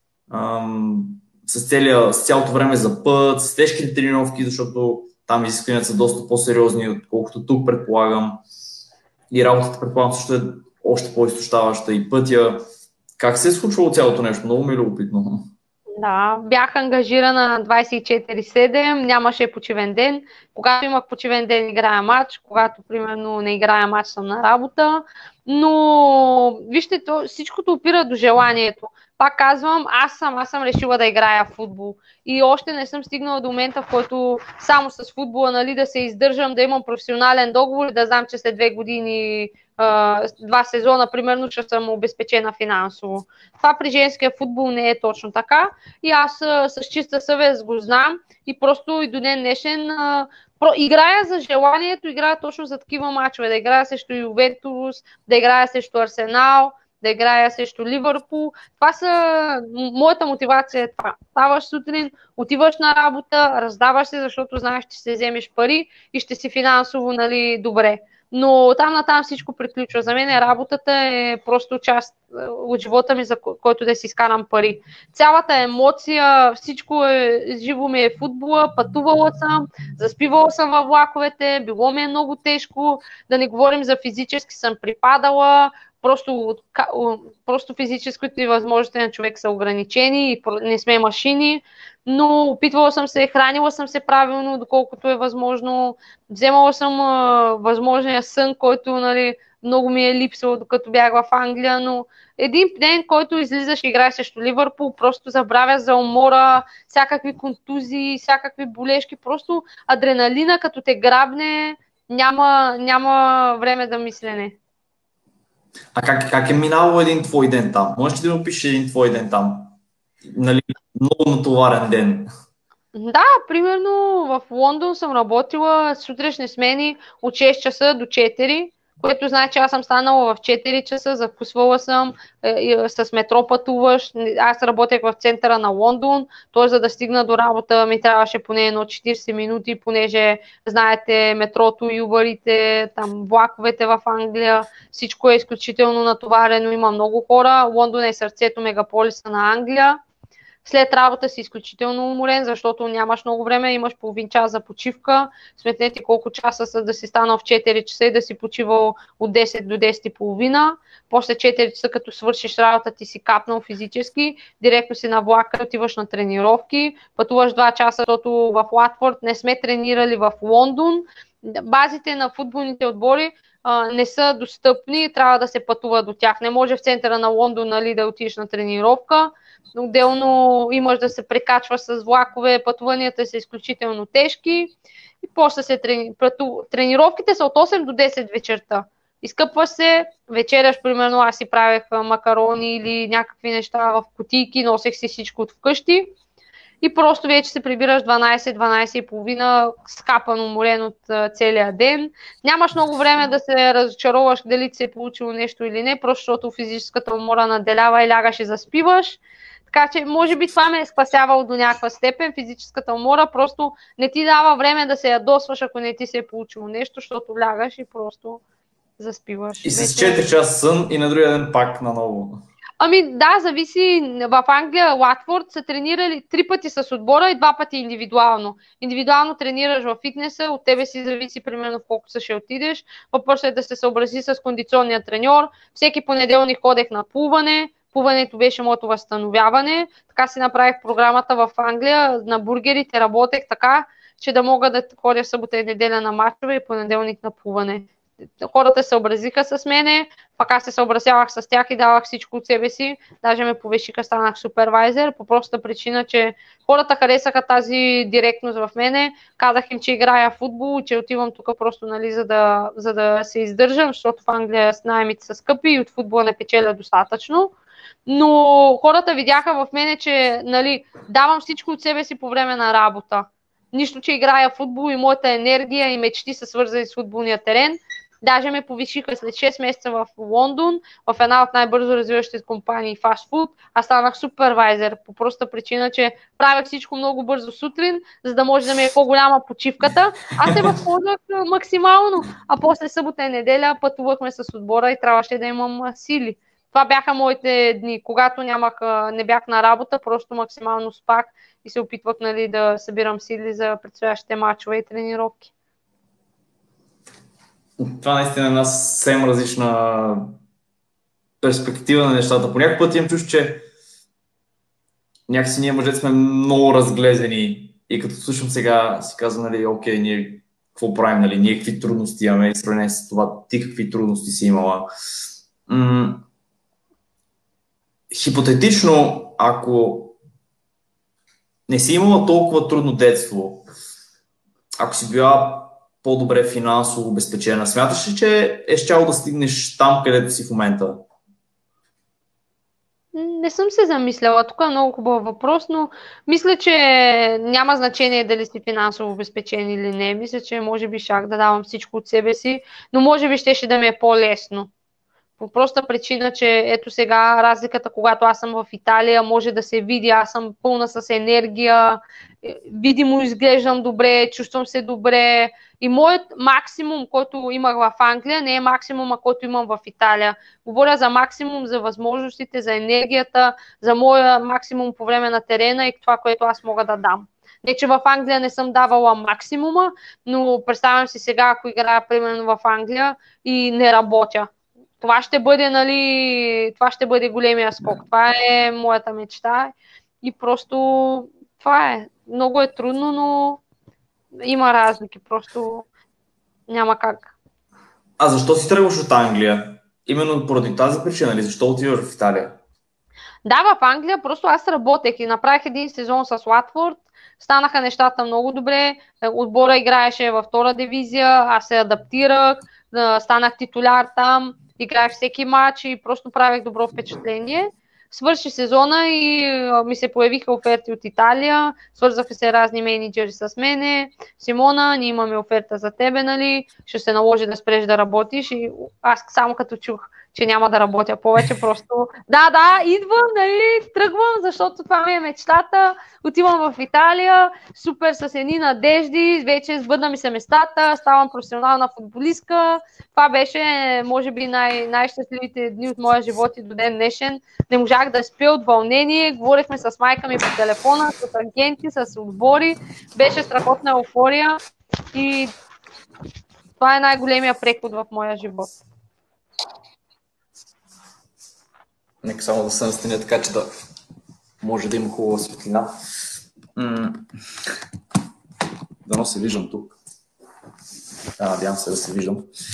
с цялото време за път, с тежките тренировки, защото там изискванията са доста по-сериозни, отколкото тук, предполагам. И работата, предполагам, също е още по-изтощаваща и пътя. Как се е случвало цялото нещо? Много ми е любопитно. Да, бях ангажирана 24/7, нямаше почивен ден. Когато имах почивен ден, играя матч, когато, примерно, не играя матч, съм на работа. Но, вижте, всичкото опира до желанието. Пак казвам, аз съм решила да играя в футбол. И още не съм стигнала до момента, в който само с футбола, нали, да се издържам, да имам професионален договор и да знам, че след 2 години, 2 сезона, примерно, ще съм обезпечена финансово. Това при женския футбол не е точно така. И аз с чиста съвест го знам и просто и до ден днешен играя за желанието, играя точно за такива мачове. Да играя срещу Ювентус, да играя срещу Арсенал, да играя срещу Ливърпул. Това са моята мотивация е това. Ставаш сутрин, отиваш на работа, раздаваш се, защото знаеш, че ще вземеш пари и ще си финансово, нали, добре. Но там натам всичко приключва. За мен работата е просто част от живота ми, за който да си изкарам пари. Цялата емоция, всичко живо ми е футбола, пътувала съм, заспивала съм във влаковете, било ми е много тежко, да не говорим за физически съм припадала, просто физическото и възможности на човек са ограничени и не сме машини, но опитвала съм се, хранила съм се правилно, доколкото е възможно, вземала съм възможния сън, който, нали, много ми е липсвал, докато бях в Англия, но един ден, който излизаш и играеш срещу Ливърпул, просто забравя за умора, всякакви контузии, всякакви болешки, просто адреналина, като те грабне, няма време да мислене. А как е минало един твой ден там? Можеш ли да опишеш един твой ден там? Нали, много натоварен ден. Да, примерно в Лондон съм работила сутрешни смени от 6 часа до 4, което значи, че аз съм станала в 4 часа, закусвала съм, с метро пътуваш. Аз работех в центъра на Лондон, т.е. за да стигна до работа ми трябваше поне 40 минути, понеже, знаете, метрото и убарите, там влаковете в Англия, всичко е изключително натоварено, има много хора. Лондон е сърцето, мегаполиса на Англия. след работа си изключително уморен, защото нямаш много време, имаш половин час за почивка. Сметнете колко часа са да си станал в 4 часа и да си почивал от 10 до 10 и половина. После 4 часа, като свършиш работа, ти си капнал физически, директно си на влака, отиваш на тренировки, пътуваш 2 часа, защото в Латфорд не сме тренирали в Лондон. Базите на футболните отбори не са достъпни, трябва да се пътува до тях. Не може в центъра на Лондон, нали, да отидеш на тренировка. Отделно имаш да се прекачваш с влакове, пътуванията са изключително тежки и после се тренировките са от 8 до 10 вечерта. Изкъпваш се, вечеряш, примерно аз си правех макарони или някакви неща в кутийки, носех си всичко от вкъщи и просто вече се прибираш 12 и половина, скапан, уморен от целия ден. Нямаш много време да се разочароваш дали ти се е получило нещо или не, просто защото физическата умора наделява и лягаш и заспиваш. Така че, може би това ме е спасявало до някаква степен, физическата умора, просто не ти дава време да се ядосваш, ако не ти се е получило нещо, защото лягаш и просто заспиваш. И с 4 часа сън и на другия ден пак наново. Ами да, зависи. В Англия, Латфорд са тренирали 3 пъти с отбора и 2 пъти индивидуално. Индивидуално тренираш в фитнеса, от тебе си зависи примерно в колко са ще отидеш. Въпросът е да се съобрази с кондиционния треньор. Всеки понеделник ходех на плуване. Плуването беше моето възстановяване. Така си направих програмата в Англия. На бургерите работех така, че да мога да ходя събота и неделя на мачове и понеделник на плуване. Хората се съобразиха с мене, пък аз се съобразявах с тях и давах всичко от себе си. Даже ме повишиха, станах супервайзер, по простата причина, че хората харесаха тази директност в мене. Казах им, че играя футбол, че отивам тук просто, нали, за да се издържам, защото в Англия наемите са скъпи и от футбола не печеля достатъчно. Но хората видяха в мене, че, нали, давам всичко от себе си по време на работа. Нищо, че играя футбол и моята енергия и мечти са свързани с футболния терен. Даже ме повишиха след 6 месеца в Лондон, в една от най-бързо развиващите компании фастфуд. Аз станах супервайзер по проста причина, че правях всичко много бързо сутрин, за да може да ми е по-голяма почивката. Аз се възползвах максимално, а после събота и неделя пътувахме с отбора и трябваше да имам сили. Това бяха моите дни, когато не бях на работа, просто максимално спах и се опитвах, нали, да събирам сили за предстоящите мачове и тренировки. Това наистина е една съвсем различна перспектива на нещата. По някакъв път имам чувство, че някакси ние мъжете сме много разглезени и като слушам сега си казвам, нали, окей, ние какво правим, нали, ние какви трудности имаме и сравнение с това, ти какви трудности си имала. Хипотетично, ако не си имала толкова трудно детство, ако си била по-добре финансово обезпечена, смяташ ли, че е щяло да стигнеш там, където си в момента? Не съм се замисляла. Тук е много хубав въпрос, но мисля, че няма значение дали си финансово обезпечен или не. Мисля, че може би щях да давам всичко от себе си, но може би щеше да ми е по-лесно. По проста причина, че ето сега разликата, когато аз съм в Италия, може да се види, аз съм пълна с енергия, видимо изглеждам добре, чувствам се добре. И моят максимум, който имах в Англия, не е максимума, който имам в Италия. Говоря за максимум, за възможностите, за енергията, за моя максимум по време на терена и това, което аз мога да дам. Не, че в Англия не съм давала максимума, но представям си сега, ако играя примерно в Англия и не работя. Това ще бъде, нали, това ще бъде големия скок. Това е моята мечта и просто това е. Много е трудно, но има разлики. Просто няма как. А защо си тръгваш от Англия? Именно поради тази причина ли? Защо отиваш в Италия? Да, в Англия просто аз работех и направих един сезон с Латфорд. Станаха нещата много добре. Отбора играеше във втора дивизия. Аз се адаптирах. Станах титуляр там. Играех всеки матч и просто правех добро впечатление. Свърши сезона и ми се появиха оферти от Италия, свързаха се разни мениджъри с мене. Симона, ние имаме оферта за тебе, нали? Ще се наложи да спреш да работиш. И аз само като чух, че няма да работя повече, просто да, идвам, нали, тръгвам, защото това ми е мечтата, отивам в Италия, супер с едни надежди, вече сбъдна ми се местата, ставам професионална футболистка, това беше, може би, най-щастливите дни от моя живот и до ден днешен. Не можах да спя от вълнение, говорихме с майка ми по телефона, с агенти, с отбори, беше страхотна еуфория и това е най-големия преход в моя живот. Нека само да се настаня така, че да може да има хубава светлина. Дано се виждам тук. Надявам се да се виждам.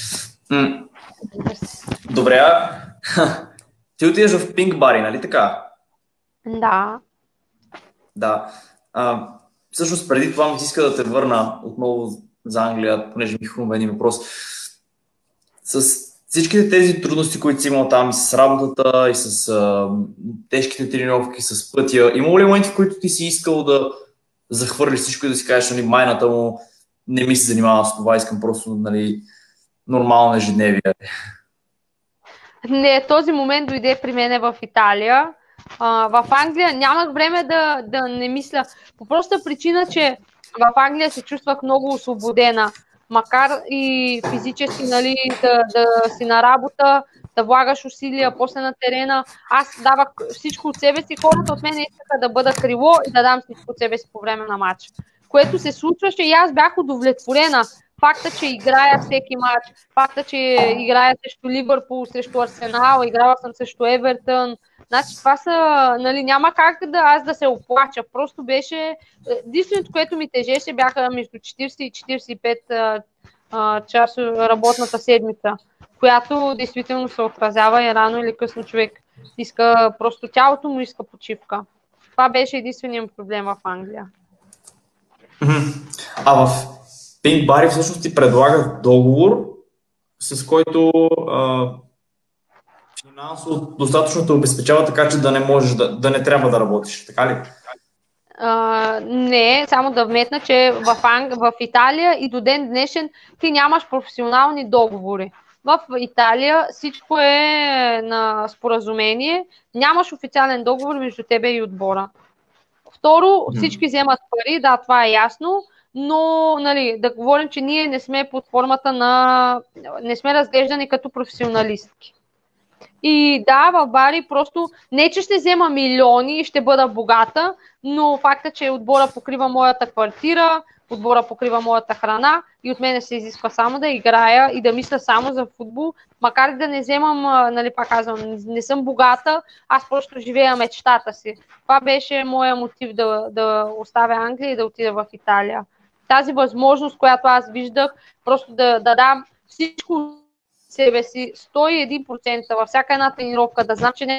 Добре, ти отидеш в Pink Бари, нали така? Да. Да. Всъщност преди това ми се иска да те върна отново за Англия, понеже ми хрумва един въпрос. С всичките тези трудности, които си имал там и с работата, и с тежките тренировки, с пътя, имало ли моменти, в които ти си искал да захвърлиш всичко и да си кажеш, нали, майната му не ми се занимава с това, искам просто, нали, нормално ежедневие? Не, този момент дойде при мене в Италия. В Англия нямах време да не мисля. По проста причина, че в Англия се чувствах много освободена. Макар и физически, нали, да си на работа, да влагаш усилия, после на терена. Аз давах всичко от себе си. Хората от мен искаха да бъда криво и да дам всичко от себе си по време на матч. Което се случваше и аз бях удовлетворена. Факта, че играя всеки матч, факта, че играя срещу Ливърпул, срещу Арсенал, играла съм срещу Евертън. Значи това са, нали, няма как аз да се оплача. Просто беше, единственото, което ми тежеше, бяха между 40 и 45 часа работната седмица, която действително се отразява и рано или късно човек иска, просто тялото му иска почивка. Това беше единственият проблем в Англия. В Pink Бари всъщност ти предлага договор, с който финансово достатъчно те обезпечава, така че да не можеш да не трябва да работиш, така ли? Не, само да вметна, че в Италия и до ден днешен ти нямаш професионални договори. В Италия всичко е на споразумение, нямаш официален договор между тебе и отбора. Второ, всички вземат пари, да, това е ясно, но, нали, да говорим, че ние не сме под формата не сме разглеждани като професионалистки. И да, в Бари просто не, че ще взема милиони и ще бъда богата, но факта, че отбора покрива моята квартира, отбора покрива моята храна и от мене се изисква само да играя и да мисля само за футбол, макар и да не вземам, нали, пак казвам, не съм богата, аз просто живея мечтата си. Това беше моя мотив да оставя Англия и да отида в Италия. Тази възможност, която аз виждах, просто да дам всичко себе си, 101% във всяка една тренировка, да знам, че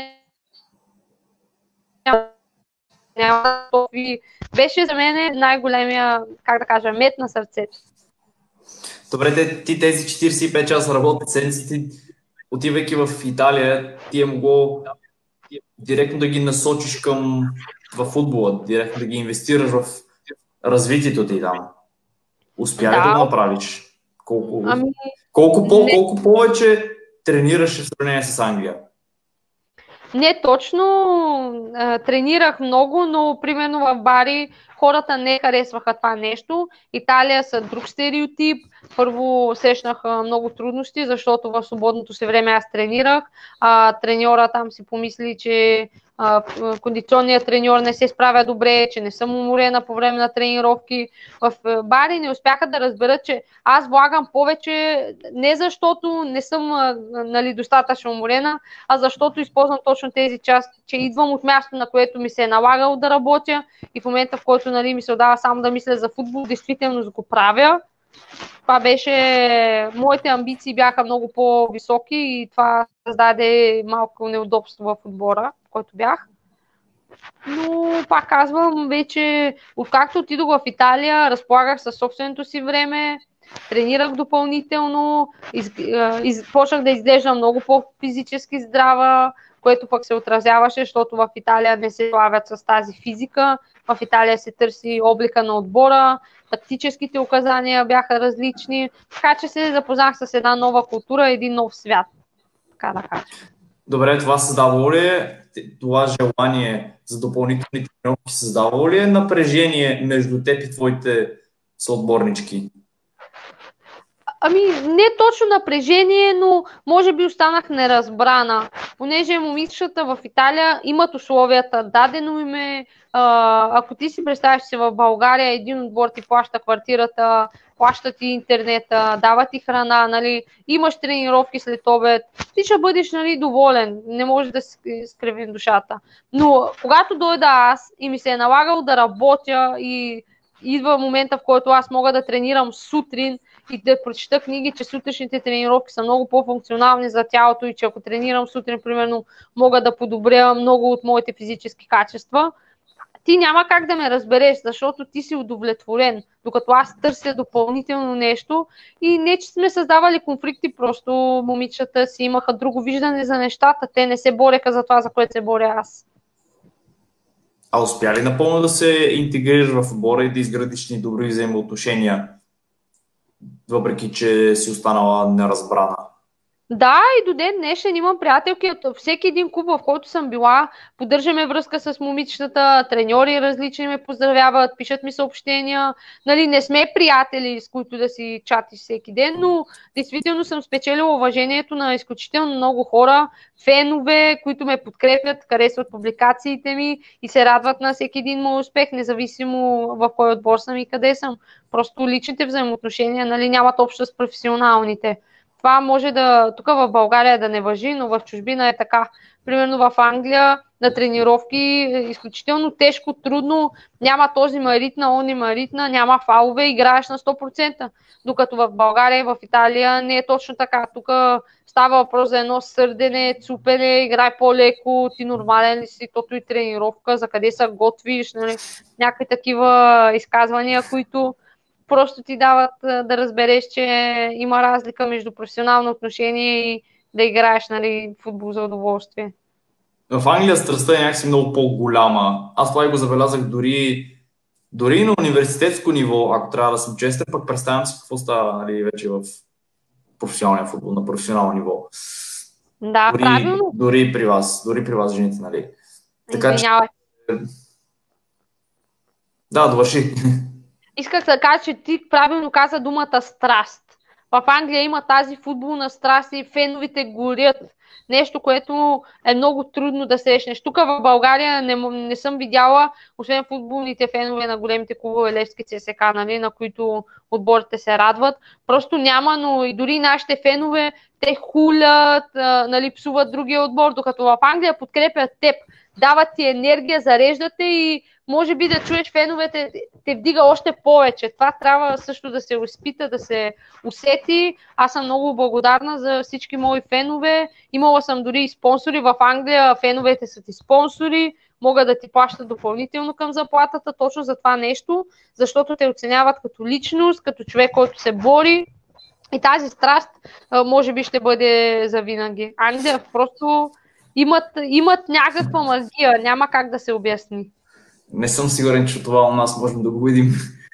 няма беше за мен най-големия, как да кажа, мед на сърцето. Добре, ти тези 45 часа работни седмици, отивайки в Италия, ти е могло директно да ги насочиш в футбола, директно да ги инвестираш в развитието ти там. Успя ли да го направиш? Колко повече тренираш в сравнение с Англия? Не точно, тренирах много, но примерно в Бари хората не харесваха това нещо. Италия са друг стереотип. Първо срещнах много трудности, защото в свободното си време аз тренирах. Треньора там си помисли, че кондиционният треньор не се справя добре, че не съм уморена по време на тренировки. В Бари не успяха да разберат, че аз влагам повече не защото не съм, нали, достатъчно уморена, а защото използвам точно тези части, че идвам от място, на което ми се е налагало да работя и в момента, в който, нали, ми се отдава само да мисля за футбол, действително го правя. Това беше, моите амбиции бяха много по-високи и това създаде малко неудобство в отбора, в който бях. Но, пак казвам, вече, откакто отидох в Италия, разполагах със собственото си време, тренирах допълнително, почнах да изглеждам много по-физически здрава, което пък се отразяваше, защото в Италия не се славят с тази физика. В Италия се търси облика на отбора, тактическите указания бяха различни, така че се запознах с една нова култура, един нов свят. така да кажа. Добре, това създавало ли е, това желание за допълнителни тренировки, създавало ли е напрежение между теб и твоите съотборнички? Ами, не точно напрежение, но може би останах неразбрана. Понеже момичетата в Италия имат условията, дадено им е, ако ти си представиш, че в България един отбор ти плаща квартирата, плаща ти интернета, дава ти храна, нали, имаш тренировки след обед, ти ще бъдеш, нали, доволен, не може да си скривим душата. Но когато дойда аз и ми се е налагало да работя и идва момента, в който аз мога да тренирам сутрин и да прочета книги, че сутрешните тренировки са много по-функционални за тялото и че ако тренирам сутрин, примерно, мога да подобря много от моите физически качества, ти няма как да ме разбереш, защото ти си удовлетворен, докато аз търся допълнително нещо и не, че сме създавали конфликти, просто момичета си имаха друго виждане за нещата, те не се бореха за това, за което се боря аз. А успя ли напълно да се интегрираш в отбора и да изградиш ни добри взаимоотношения, въпреки че си останала неразбрана? Да, и до ден днешен имам приятелки от всеки един клуб, в който съм била. Поддържаме връзка с момичетата, треньори различни ме поздравяват, пишат ми съобщения. Нали, не сме приятели, с които да си чатиш всеки ден, но действително съм спечелила уважението на изключително много хора, фенове, които ме подкрепят, харесват публикациите ми и се радват на всеки един мой успех, независимо в кой отбор съм и къде съм. Просто личните взаимоотношения, нали, нямат общо с професионалните. Това може да, тук в България да не важи, но в чужбина е така. Примерно в Англия на тренировки е изключително тежко, трудно, няма този маритна, он и маритна, няма фалове, играеш на 100%. Докато в България и в Италия не е точно така. Тук става въпрос за едно сърдене, цупене, играй по-леко, ти нормален ли си, тото и тренировка, за къде се готвиш, нали? Някакви такива изказвания, които просто ти дават да разбереш, че има разлика между професионално отношение и да играеш, нали, футбол за удоволствие. В Англия страстта е някакси много по-голяма. Аз това и го забелязах дори на университетско ниво, ако трябва да съм честен, пък представям си какво става, нали, вече в професионалния футбол, на професионално ниво. Да, правилно. Дори при вас, жените, нали. Така, извинявай. Да, довърши. Исках да кажа, че ти правилно каза думата страст. В Англия има тази футболна страст и феновите горят. Нещо, което е много трудно да срещнеш. Тук в България не съм видяла, освен футболните фенове на големите клубове, Левски, ЦСКА, нали, на които отборите се радват. Просто няма, но и дори нашите фенове, те хулят, нали, псуват другия отбор, докато в Англия подкрепят теб, дават ти енергия, зареждат те и може би да чуеш феновете те вдига още повече. Това трябва също да се изпита, да се усети. Аз съм много благодарна за всички мои фенове. Имала съм дори и спонсори. В Англия феновете са ти спонсори. Могат да ти плащат допълнително към заплатата точно за това нещо, защото те оценяват като личност, като човек, който се бори. И тази страст може би ще бъде завинаги. Англия просто имат някаква магия. Няма как да се обясни. Не съм сигурен, че това у нас можем да го видим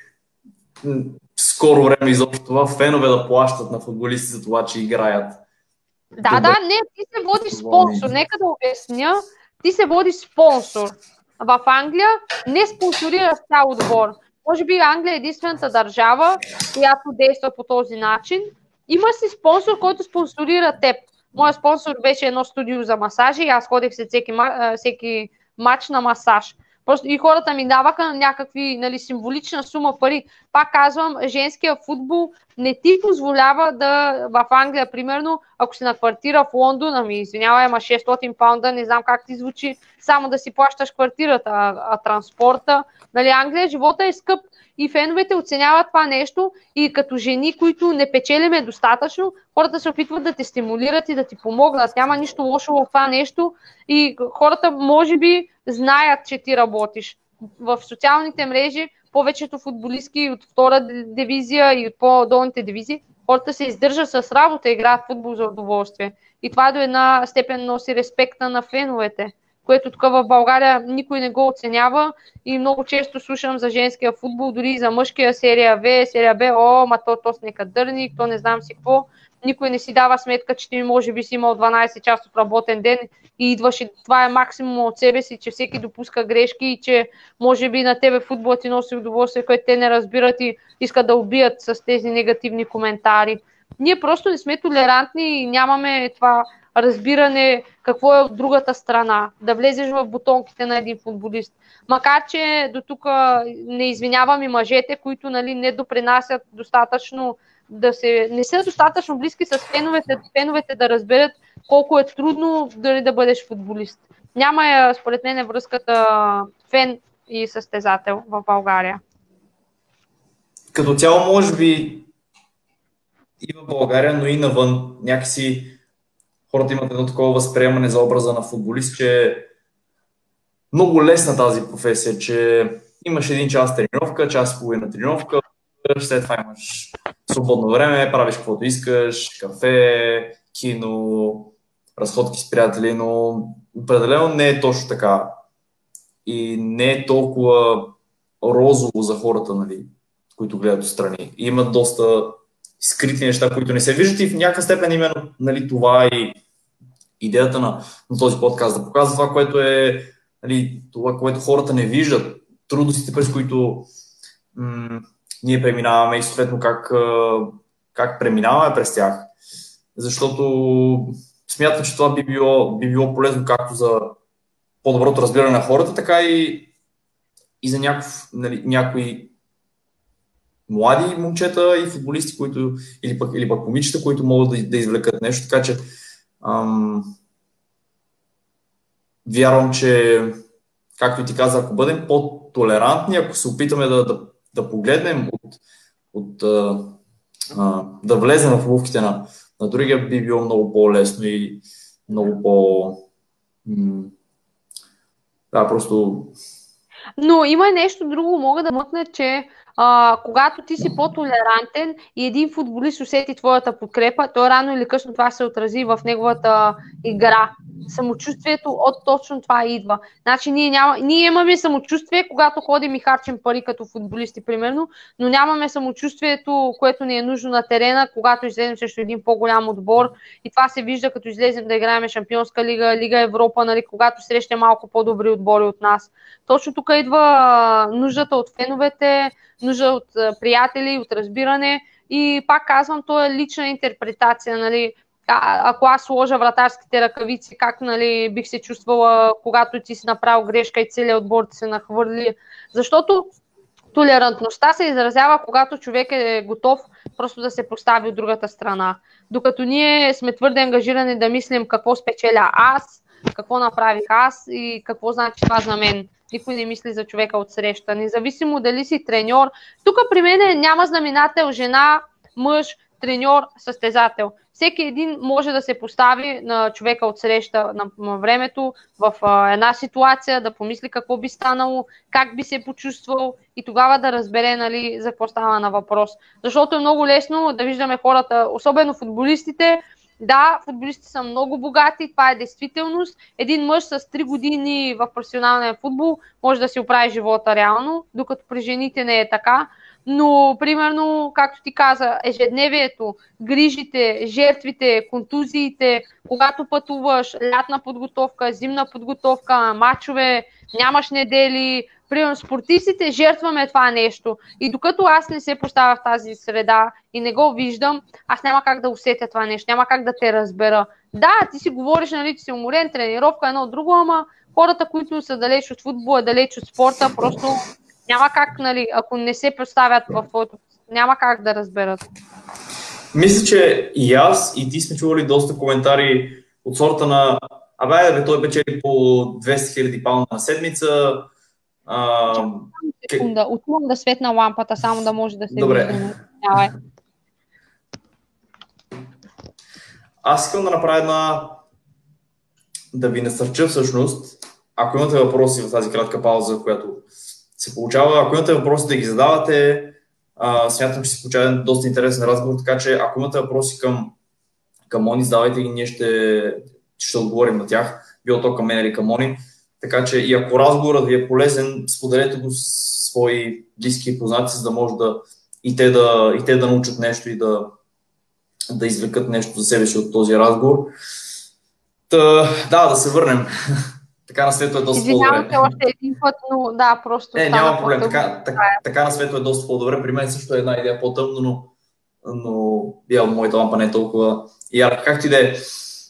скоро време изобщо това, фенове да плащат на футболисти за това, че играят. Да, не, ти се водиш спонсор. Нека да обясня. Ти се водиш спонсор. В Англия не спонсорира цял отбор. Може би Англия е единствената държава, която действа по този начин. Има си спонсор, който спонсорира теб. Моят спонсор беше едно студио за масажи и аз ходех след всеки матч на масаж. Просто и хората ми даваха някакви, нали, символична сума пари. Пак казвам, женския футбол не ти позволява да в Англия, примерно, ако си на квартира в Лондон, ами извинявай, ама 600 паунда, не знам как ти звучи, само да си плащаш квартирата, а транспорта. Нали, Англия, живота е скъп и феновете оценяват това нещо и като жени, които не печелиме достатъчно, хората се опитват да те стимулират и да ти помогнат. Няма нищо лошо в това нещо и хората може би знаят, че ти работиш. В социалните мрежи повечето футболистки от втора дивизия и от по-долните дивизии, хората се издържат с работа и играят футбол за удоволствие. И това до една степен носи респекта на феновете, което тук в България никой не го оценява и много често слушам за женския футбол, дори и за мъжкия серия В, серия Б, ма то с некадърник, то не знам си какво. никой не си дава сметка, че ти може би си имал 12 часов работен ден и идваш и това е максимум от себе си, че всеки допуска грешки и че може би на тебе футболът ти носи удоволствие, което те не разбират и искат да убият с тези негативни коментари. Ние просто не сме толерантни и нямаме това разбиране какво е от другата страна, да влезеш в бутонките на един футболист. Макар че до тук не извинявам и мъжете, които не допринасят достатъчно не са достатъчно близки с феновете да разберат колко е трудно дали да бъдеш футболист. Няма според мен връзката фен и състезател в България. Като цяло може би и в България, но и навън някакси хората имат едно такова възприемане за образа на футболист, че е много лесна тази професия, че имаш 1 час тренировка, час и половина тренировка, след това имаш свободно време, правиш каквото искаш, кафе, кино, разходки с приятели, но определено не е точно така и не е толкова розово за хората, които гледат отстрани. Имат доста скрити неща, които не се виждат и в някаква степен именно това и идеята на този подкаст да показва това, което е това, което хората не виждат, трудностите, през които ние преминаваме и съответно как преминаваме през тях. Защото смятам, че това би било полезно както за по-доброто разбиране на хората, така и за някои млади момчета и футболисти, които, или пък момичета, които могат да извлекат нещо. Така че вярвам, че, както и ти каза, ако бъдем по-толерантни, ако се опитаме да погледнем да влезем в обувките на другия, би било много по-лесно и много просто... Но има и нещо друго, мога да мъкна, че когато ти си по-толерантен и един футболист усети твоята подкрепа, то рано или късно това се отрази в неговата игра. Самочувствието от точно това идва. Значи ние имаме самочувствие, когато ходим и харчим пари като футболисти, примерно, но нямаме самочувствието, което ни е нужно на терена, когато излезем срещу един по-голям отбор. И това се вижда, като излезем да играем Шампионска лига, Лига Европа, когато срещаме малко по-добри отбори от нас. Точно тук идва нуждата от феновете, нужда от приятели, от разбиране и пак казвам, то е лична интерпретация, ако аз сложа вратарските ръкавици, как бих се чувствала, когато ти си направил грешка и целият отбор ти се нахвърли. Защото толерантността се изразява, когато човек е готов просто да се постави от другата страна. Докато ние сме твърде ангажирани да мислим какво спечеля аз, какво направих аз и какво значи това за мен. Никой не мисли за човека от среща. Независимо дали си треньор. Тук при мен няма знаменател жена, мъж, треньор, състезател. Всеки един може да се постави на човека от среща на времето в една ситуация, да помисли какво би станало, как би се почувствал и тогава да разбере за какво става на въпрос. Защото е много лесно да виждаме хората, особено футболистите. Да, футболистите са много богати, това е действителност. Един мъж с 3 години в професионалния футбол може да си оправи живота реално, докато при жените не е така. Но, примерно, както ти каза, ежедневието, грижите, жертвите, контузиите, когато пътуваш, лятна подготовка, зимна подготовка, мачове, нямаш недели, примерно спортистите жертваме това нещо. И докато аз не се поставя в тази среда и не го виждам, аз няма как да усетя това нещо, няма как да те разбера. Да, ти си говориш, че си уморен, тренировка, едно друго, ама хората, които са далеч от футбола, далеч от спорта, просто няма как, ако не се поставят в твоето, няма как да разберат. Мисля, че и аз, и ти сме чували доста коментари от сорта на той печели по 200 000 паунда на седмица. Секунда, отивам да светна лампата, само да може да се вижда. Аз искам да направя да ви насърча всъщност, ако имате въпроси в тази кратка пауза, която се получава, ако имате въпроси да ги задавате, смятам, че се получава доста интересен разговор, така че ако имате въпроси към Мони, задавайте ги, ние ще отговорим на тях, било то към мен или към Мони. Така че и ако разговорът ви е полезен, споделете го с свои близки и познати, за да може и те да научат нещо и да извлекат нещо за себе си от този разговор. Да се върнем. Така на свето е доста Извинявам по-добре. се още един път, но да, просто Няма стана проблем. по-тъмно. Така на свето е доста по-добре. При мен също е една идея по-тъмно, но явно моята лампа не е толкова ярка. Както и да е.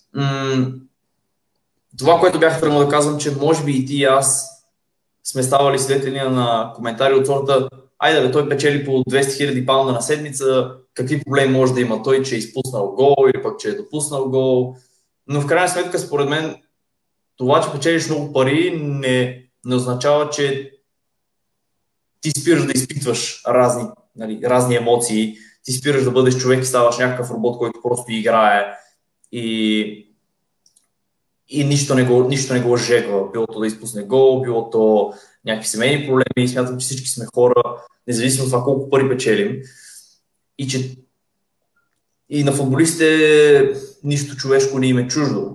Това, което бях тръгнал да казвам, че може би и ти и аз сме ставали свидетели на коментари от сорта: айде бе, той печели по 200 хиляди паунда на седмица, какви проблеми може да има той, че е изпуснал гол или пък че е допуснал гол. Но в крайна сметка, според мен, това, че печелиш много пари, не означава, че ти спираш да изпитваш разни емоции, ти спираш да бъдеш човек и ставаш някакъв робот, който просто играе и нищо не го ожегва. Било то да изпусне гол, било то някакви семейни проблеми. Смятам, че всички сме хора, независимо от това колко пари печелим. И на футболистите нищо човешко не им е чуждо.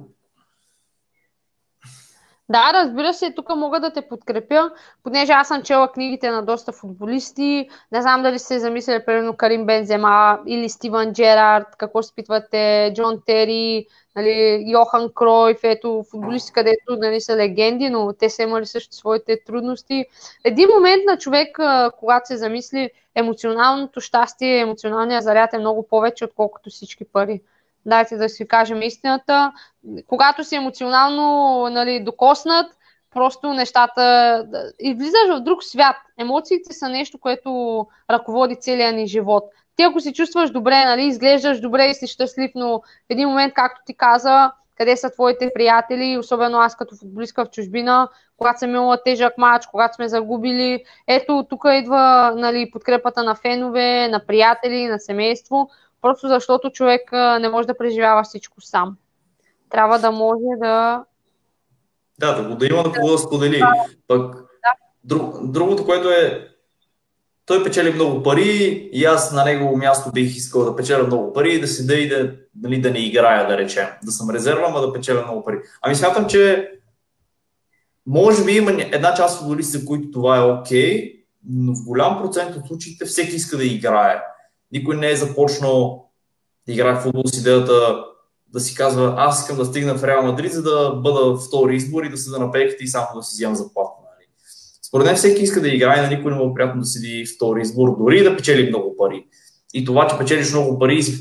Да, разбира се, тук мога да те подкрепя, понеже аз съм чела книгите на доста футболисти. Не знам дали сте замислили, примерно Карим Бензема или Стивън Джерард, какво спитвате, Джон Тери, нали, Йохан Кройф, ето футболисти, където нали, са легенди, но те са имали също своите трудности. Един момент на човек, когато се замисли, емоционалното щастие, емоционалният заряд е много повече, отколкото всички пари. Дайте да си кажем истината. Когато си емоционално нали, докоснат, просто нещата... И влизаш в друг свят. Емоциите са нещо, което ръководи целия ни живот. Ти ако си чувстваш добре, нали, изглеждаш добре и си щастлив, но в един момент, както ти каза, къде са твоите приятели, особено аз като футболистка в чужбина, когато съм имала тежък матч, когато сме загубили. Ето, тук идва нали, подкрепата на фенове, на приятели, на семейство. Просто защото човек не може да преживява всичко сам. Трябва да може да... Да има да какво да сподели. Пък другото, което е, той печели много пари и аз на негово място бих искал да печеля много пари и да седа и да не играя, да речем. Да съм резерва, но да печеля много пари. Ами смятам, че може би има една част от футболисти, за които това е окей, но в голям процент от случаите всеки иска да играе. Никой не е започнал да играе в футбол с идеята да си казва: аз искам да стигна в Реал Мадрид, за да бъда втори избор и да седа на пейката и само да си вземам заплата. Нали? Според мен всеки иска да играе, на никой не му е приятно да седи втори избор, дори да печели много пари. И това, че печелиш много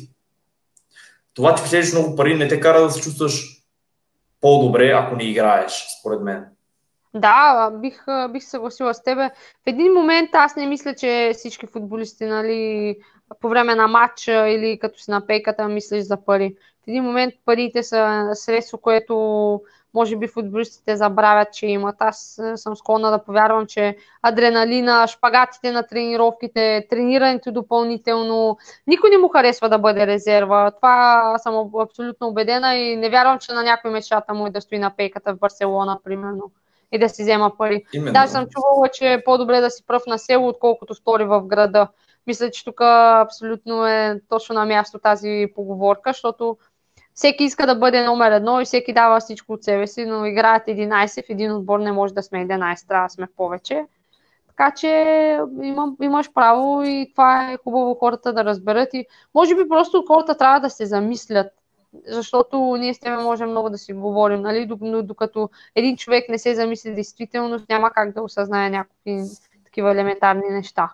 пари, не те кара да се чувстваш по-добре, ако не играеш, според мен. Да, бих съгласила с тебе. В един момент аз не мисля, че всички футболисти, нали, по време на матча или като си на пейката мислиш за пари. В един момент парите са средство, което може би футболистите забравят, че имат. Аз съм склонна да повярвам, че адреналина, шпагатите на тренировките, тренирането допълнително, никой не му харесва да бъде резерва. Това съм абсолютно убедена и не вярвам, че на някой мечтата му е да стои на пейката в Барселона, примерно, и да си взема пари. Да, съм чувала, че е по-добре да си пръв на село, отколкото втори в града. Мисля, че тук абсолютно е точно на място тази поговорка, защото всеки иска да бъде номер едно и всеки дава всичко от себе си, но играят 11, в един отбор не може да сме 11, трябва да сме повече. Така че имаш право и това е хубаво хората да разберат и може би просто хората трябва да се замислят, защото ние с тебе можем много да си говорим, нали? Но докато един човек не се замисли действително, няма как да осъзнае някакви такива елементарни неща.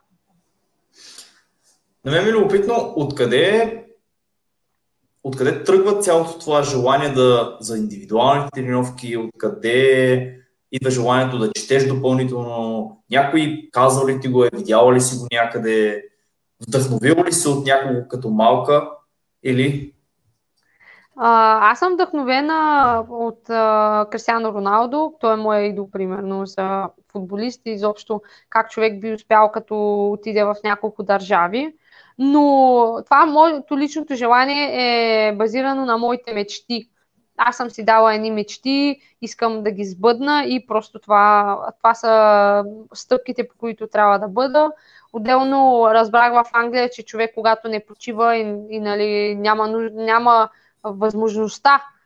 На мен е любопитно откъде тръгва цялото това желание за индивидуални тренировки, откъде идва желанието да четеш допълнително, някой казал ли ти го, видял ли си го някъде, вдъхновил ли се от някого като малка или... Аз съм вдъхновена от Кристиано Роналдо. Той е моя идол, примерно, за футболист и изобщо как човек би успял като отиде в няколко държави. Но това моето личното желание е базирано на моите мечти. Аз съм си дала едни мечти, искам да ги сбъдна и просто това са стъпките, по които трябва да бъда. Отделно разбрах в Англия, че човек, когато не почива и нали, няма възможността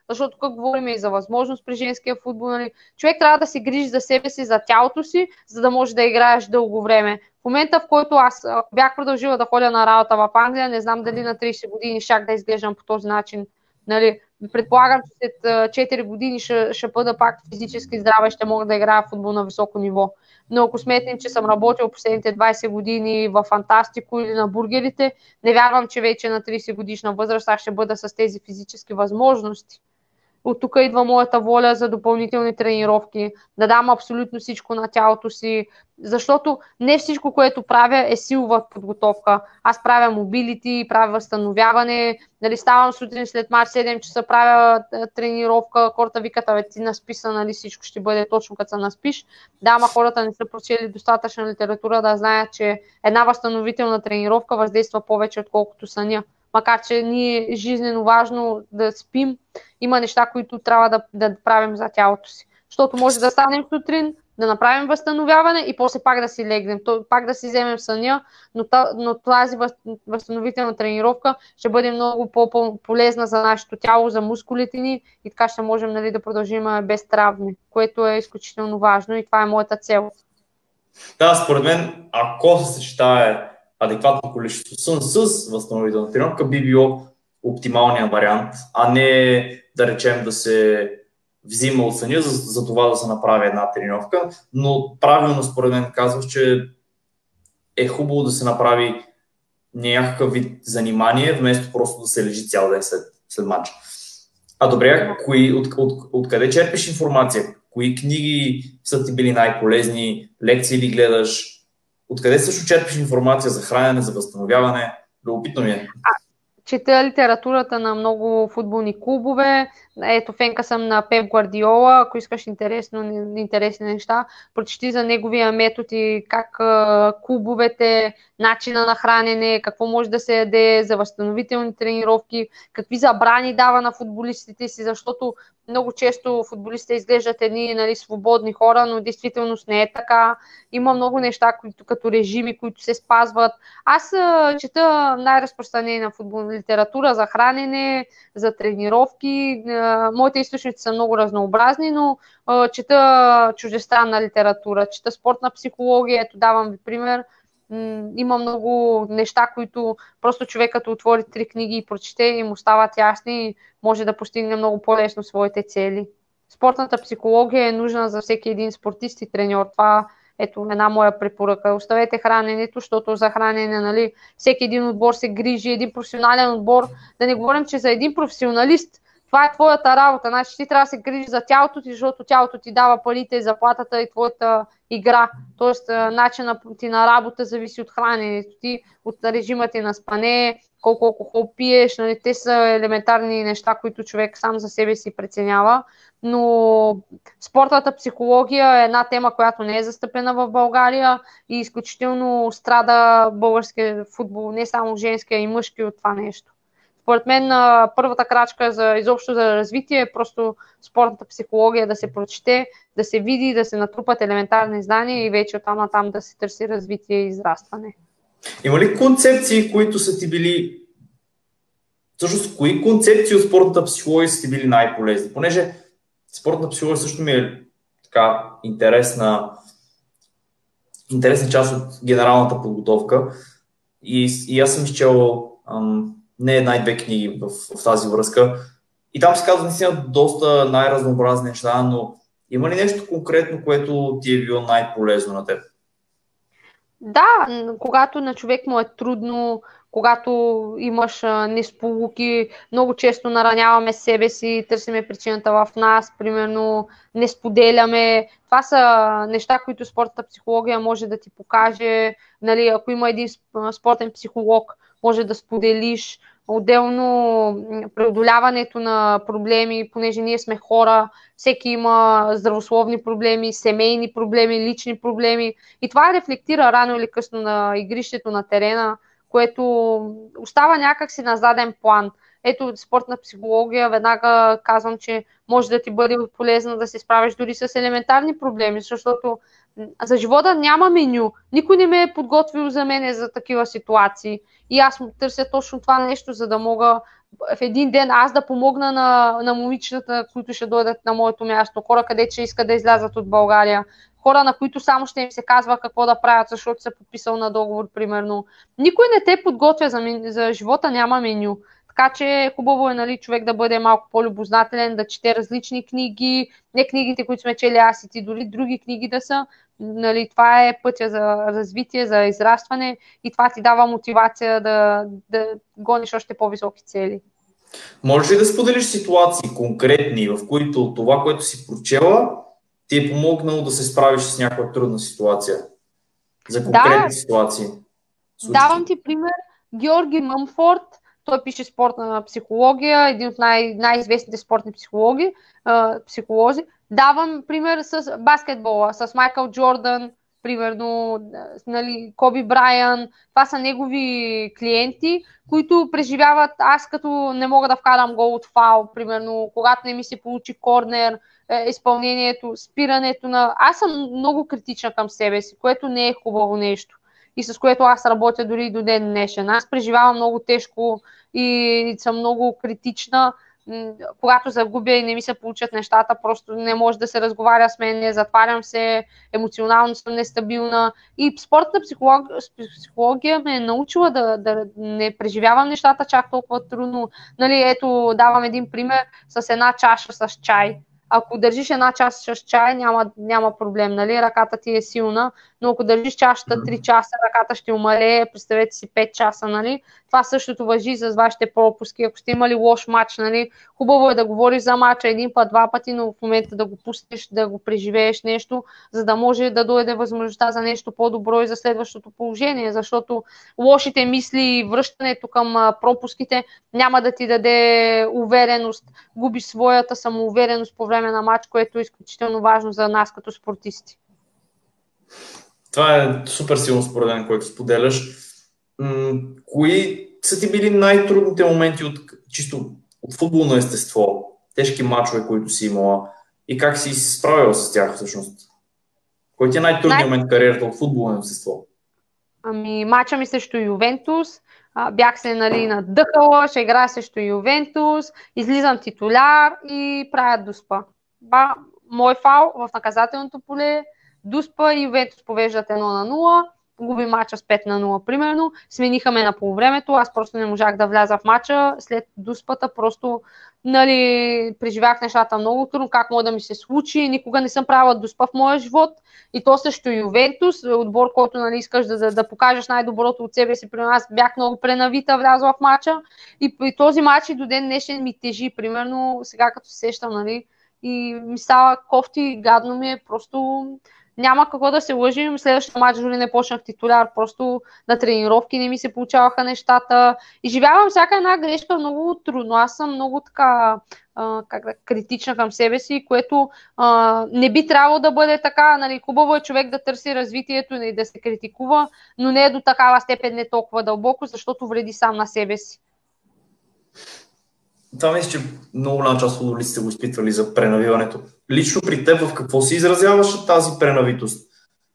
защото тук говорим и за възможност при женския футбол. Нали. Човек трябва да се грижи за себе си, за тялото си, за да може да играеш дълго време. В момента, в който аз бях продължила да ходя на работа в Англия, не знам дали на 30 години щях да изглеждам по този начин. Нали. Предполагам, че след 4 години ще бъда пак физически здрава и ще мога да играя футбол на високо ниво. Но ако сметнем, че съм работил последните 20 години в Фантастико или на бургерите, не вярвам, че вече на 30 годишна възраст аз ще бъда с тези физически възможности. От тук идва моята воля за допълнителни тренировки, да дам абсолютно всичко на тялото си, защото не всичко, което правя, е силова подготовка. Аз правя мобилити, правя възстановяване, нали, ставам сутрин след мач 7 часа, правя тренировка, хората викат, ти наспи се, нали, всичко ще бъде точно като се наспиш. Да, ама хората не са прочели достатъчна литература да знаят, че една възстановителна тренировка въздейства повече, отколкото съня. Макар че ни е жизнено важно да спим, има неща, които трябва да правим за тялото си. Защото може да станем сутрин, да направим възстановяване и после пак да си легнем, пак да си вземем съня, но тази възстановителна тренировка ще бъде много по-полезна за нашето тяло, за мускулите ни и така ще можем, нали, да продължим без травми, което е изключително важно и това е моята цел. Да, според мен, ако се съчетае адекватно количество сън с възстановителна тренировка, би било оптималният вариант, а не да речем да се взима от съня за това да се направи една тренировка, но правилно според мен казваш, че е хубаво да се направи някакъв вид занимание, вместо просто да се лежи цял ден след матча. А добре, откъде черпиш информация? Кои книги са ти били най-полезни? Лекции ли гледаш? Откъде също черпиш информация за хранене, за възстановяване? Любопитно ми е. Чета литературата на много футболни клубове. Ето, фенка съм на Пеп Гвардиола. Ако искаш интересни неща, прочети за неговия метод и как клубовете, начина на хранене, какво може да се яде, за възстановителни тренировки, какви забрани дава на футболистите си, защото много често футболистите изглеждат едни, нали, свободни хора, но действителност не е така. Има много неща, които като режими, които се спазват. Аз чета най-разпространена футболна литература за хранене, за тренировки. Моите източници са много разнообразни, но чета чуждестранна литература, чета спортна психология. Ето, давам ви пример. Има много неща, които просто човек като отвори 3 книги и прочете и му стават ясни и може да постигне много по-лесно своите цели. Спортната психология е нужна за всеки един спортист и треньор. Това ето една моя препоръка. Оставете храненето, защото за хранене, нали, всеки един отбор се грижи, един професионален отбор. Да не говорим, че за един професионалист това е твоята работа. Значи ти трябва да се грижиш за тялото ти, защото тялото ти дава парите, заплатата и твоята игра. Тоест, начинът ти на работа зависи от храненето ти, от режима ти на спане, колко алкохол пиеш. Нали, те са елементарни неща, които човек сам за себе си преценява. Но спортната психология е една тема, която не е застъпена в България и изключително страда българския футбол, не само женския и мъжки от това нещо. Според мен първата крачка изобщо за развитие е просто спортната психология да се прочете, да се види, да се натрупат елементарни знания и вече оттам натам да се търси развитие и израстване. Има ли концепции, които са ти били... Всъщност, кои концепции от спортната психология са ти били най-полезни? Понеже спортната психология също ми е така интересна част от генералната подготовка и аз съм изчел не една и две книги в тази връзка. И там се казва наистина доста най-разнообразни неща, но има ли нещо конкретно, което ти е било най-полезно на теб? Да, когато на човек му е трудно, когато имаш несполуки, много често нараняваме себе си, търсиме причината в нас, примерно не споделяме. Това са неща, които спортната психология може да ти покаже. Нали, ако има един спортен психолог, може да споделиш. Отделно преодоляването на проблеми, понеже ние сме хора, всеки има здравословни проблеми, семейни проблеми, лични проблеми и това рефлектира рано или късно на игрището, на терена, което остава някакси на заден план. Ето, спортна психология, веднага казвам, че може да ти бъде полезно да се справиш дори с елементарни проблеми, защото за живота няма меню. Никой не ме е подготвил за мене за такива ситуации. И аз търся точно това нещо, за да мога в един ден аз да помогна на момичетата, които ще дойдат на моето място, хора, където ще искат да излязат от България, хора, на които само ще им се казва какво да правят, защото са подписал на договор, примерно. Никой не те подготвя за живота, няма меню. Така че хубаво е, нали, човек да бъде малко по-любознателен, да чете различни книги, не книгите, които сме чели аз и ти, дори други книги да са. Нали, това е пътя за развитие, за израстване и това ти дава мотивация да гониш още по-високи цели. Можеш ли да споделиш ситуации конкретни, в които това, което си прочела, ти е помогнало да се справиш с някаква трудна ситуация? За конкретни ситуации. Давам ти пример. Георги Мъмфорд, той пише спортна психология, един от най-известните спортни психолози. Давам пример с баскетбола, с Майкъл Джордан, примерно, нали, Коби Брайан. Това са негови клиенти, които преживяват, аз като не мога да вкарам гол от фаул, примерно, когато не ми се получи корнер, изпълнението, спирането на... Аз съм много критична към себе си, което не е хубаво нещо. И с което аз работя дори до ден днешен. Аз преживявам много тежко и съм много критична. Когато загубя и не ми се получат нещата, просто не може да се разговаря с мен, не затварям се, емоционално съм нестабилна. И спортната психология ме е научила да не преживявам нещата чак толкова трудно. Нали, ето, давам един пример с една чаша с чай. Ако държиш една чаша с чай, няма проблем, нали? Ръката ти е силна, но ако държиш чашата 3 часа, ръката ще умалее, представете си 5 часа, нали? Това същото важи за вашите пропуски. Ако сте имали лош матч, нали? Хубаво е да говориш за матча един път, два пъти, но в момента да го пуснеш, да го преживееш нещо, за да може да дойде възможността за нещо по-добро и за следващото положение, защото лошите мисли и връщането към пропуските няма да ти даде увереност, губиш своята самоувереност по време на матч, което е изключително важно за нас като спортисти. Това е супер силно според мен, което споделяш. Кои са ти били най-трудните моменти чисто от футболно естество? Тежки мачове, които си имала и как си се справила с тях всъщност? Кой ти е най-трудният момент в кариерата от футболно естество? Мача ми срещу Ювентус, бях се, нали, надъхала, ще играя срещу Ювентус, излизам титуляр и правя дуспа. Мой фал в наказателното поле, дуспа и Ювентус повеждат 1-0, губи мача с 5-0 примерно, смениха ме на полувремето, аз просто не можах да вляза в мача, след дуспата просто, нали, преживях нещата много трудно, как може да ми се случи, никога не съм правила дуспа в моя живот и то също Ювентус, отбор, който, нали, искаш да покажеш най-доброто от себе си, примерно аз бях много пренавита, влязла в мача и този мач и до ден днешен ми тежи, примерно сега като се сещам, нали, и ми става кофти, гадно ми е, просто няма какво да се лъжим. Следващия матч дори не почнах титуляр, просто на тренировки не ми се получаваха нещата. И живявам всяка една грешка много трудно. Аз съм много така критична към себе си, което не би трябвало да бъде така. Нали, хубаво е човек да търси развитието и да се критикува, но не е до такава степен, не толкова дълбоко, защото вреди сам на себе си. Това мисля, че много голяма част от футболистите го изпитвали за пренавиването. Лично при теб в какво се изразяваше тази пренавитост?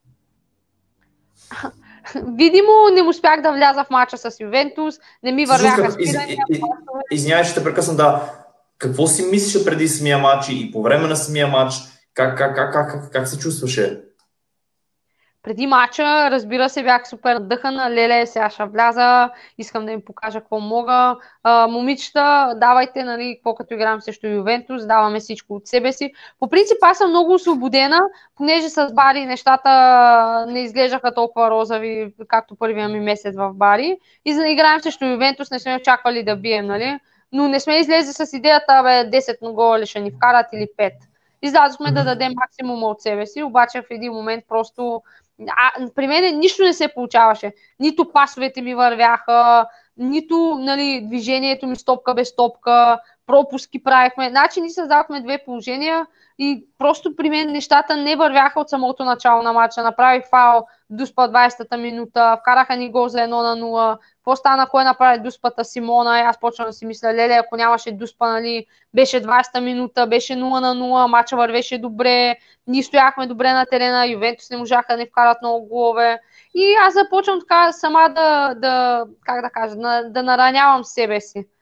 Видимо не успях да вляза в мача с Ювентус, не ми вървяха спирания. Извинявай, ще те прекъсвам, да. Какво си мислеше преди самия матч и по време на самия матч? Как се чувстваше? Преди мача, разбира се, бях супер надъхана. Леле, сега ще вляза, искам да им покажа какво мога. Момичета, давайте, нали, какво като играем срещу Ювентус, даваме всичко от себе си. По принцип, аз съм много освободена, понеже с Бари нещата не изглеждаха толкова розови, както първия ми месец в Бари. И за да играем срещу Ювентус не сме очаквали да бием, нали? Но не сме излезли с идеята, 10 гола ли ще ни вкарат или 5. Излязохме да дадем максимума от себе си, обаче в един момент просто при мен нищо не се получаваше. Нито пасовете ми вървяха, нито, нали, движението ми стопка без стопка, пропуски правихме. Значи ние създавахме две положения и просто при мен нещата не вървяха от самото начало на матча. Направих фаул, дуспа 20-та минута, вкараха ни гол за 1-0. Какво стана, кой направи дуспата? Симона? И аз почвам да си мисля, леле, ако нямаше дуспа, нали, беше 20-та минута, беше 0-0, матча вървеше добре, ние стояхме добре на терена, Ювентус не можаха да не вкарат много голове. И аз започвам така сама да наранявам себе си.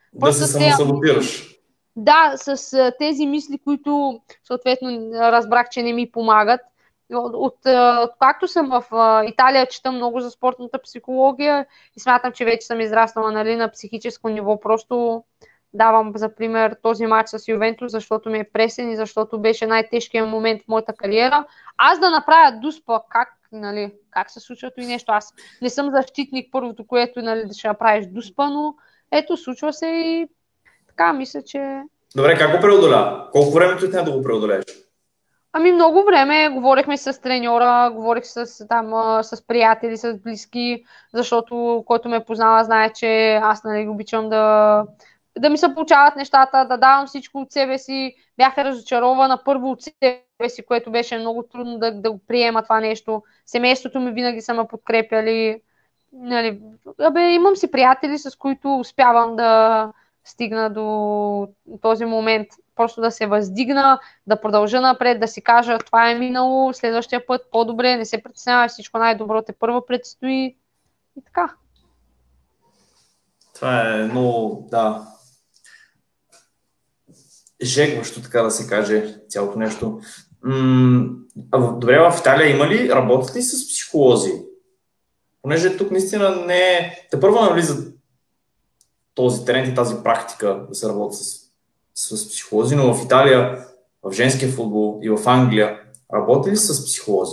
Да се Просто самосаботираш. да, с тези мисли, които съответно разбрах, че не ми помагат. Както съм в Италия, чета много за спортната психология и смятам, че вече съм израснала, нали, на психическо ниво. Просто давам за пример този матч с Ювентус, защото ми е пресен и защото беше най-тежкият момент в моята кариера. Аз да направя дуспа, нали, как се случва и нещо. Аз не съм защитник, първото, което, нали, да ще направиш дуспа, но ето, случва се и така, мисля, че... Добре, как го преодоля? Колко време ти отне да го преодолееш? Ами много време говорихме с треньора, говорих с приятели, с близки, защото който ме познава знае, че аз, нали, обичам да ми се получават нещата, да давам всичко от себе си. Бях разочарована първо от себе си, което беше много трудно да го приема това нещо. Семейството ми винаги са ме подкрепяли. Нали, имам си приятели, с които успявам да стигна до този момент. Просто да се въздигна, да продължа напред, да си кажа това е минало, следващия път по-добре, не се притеснявай, всичко най-добро те първо предстои и така. Това е много, да, жегващо, така да се каже, цялото нещо. Добре, в Италия има ли, работят ли с психолози? Понеже тук наистина не е... Те първо навлиза този тренд и тази практика да се работи с психолози, но в Италия, в женския футбол и в Англия работи ли с психолози?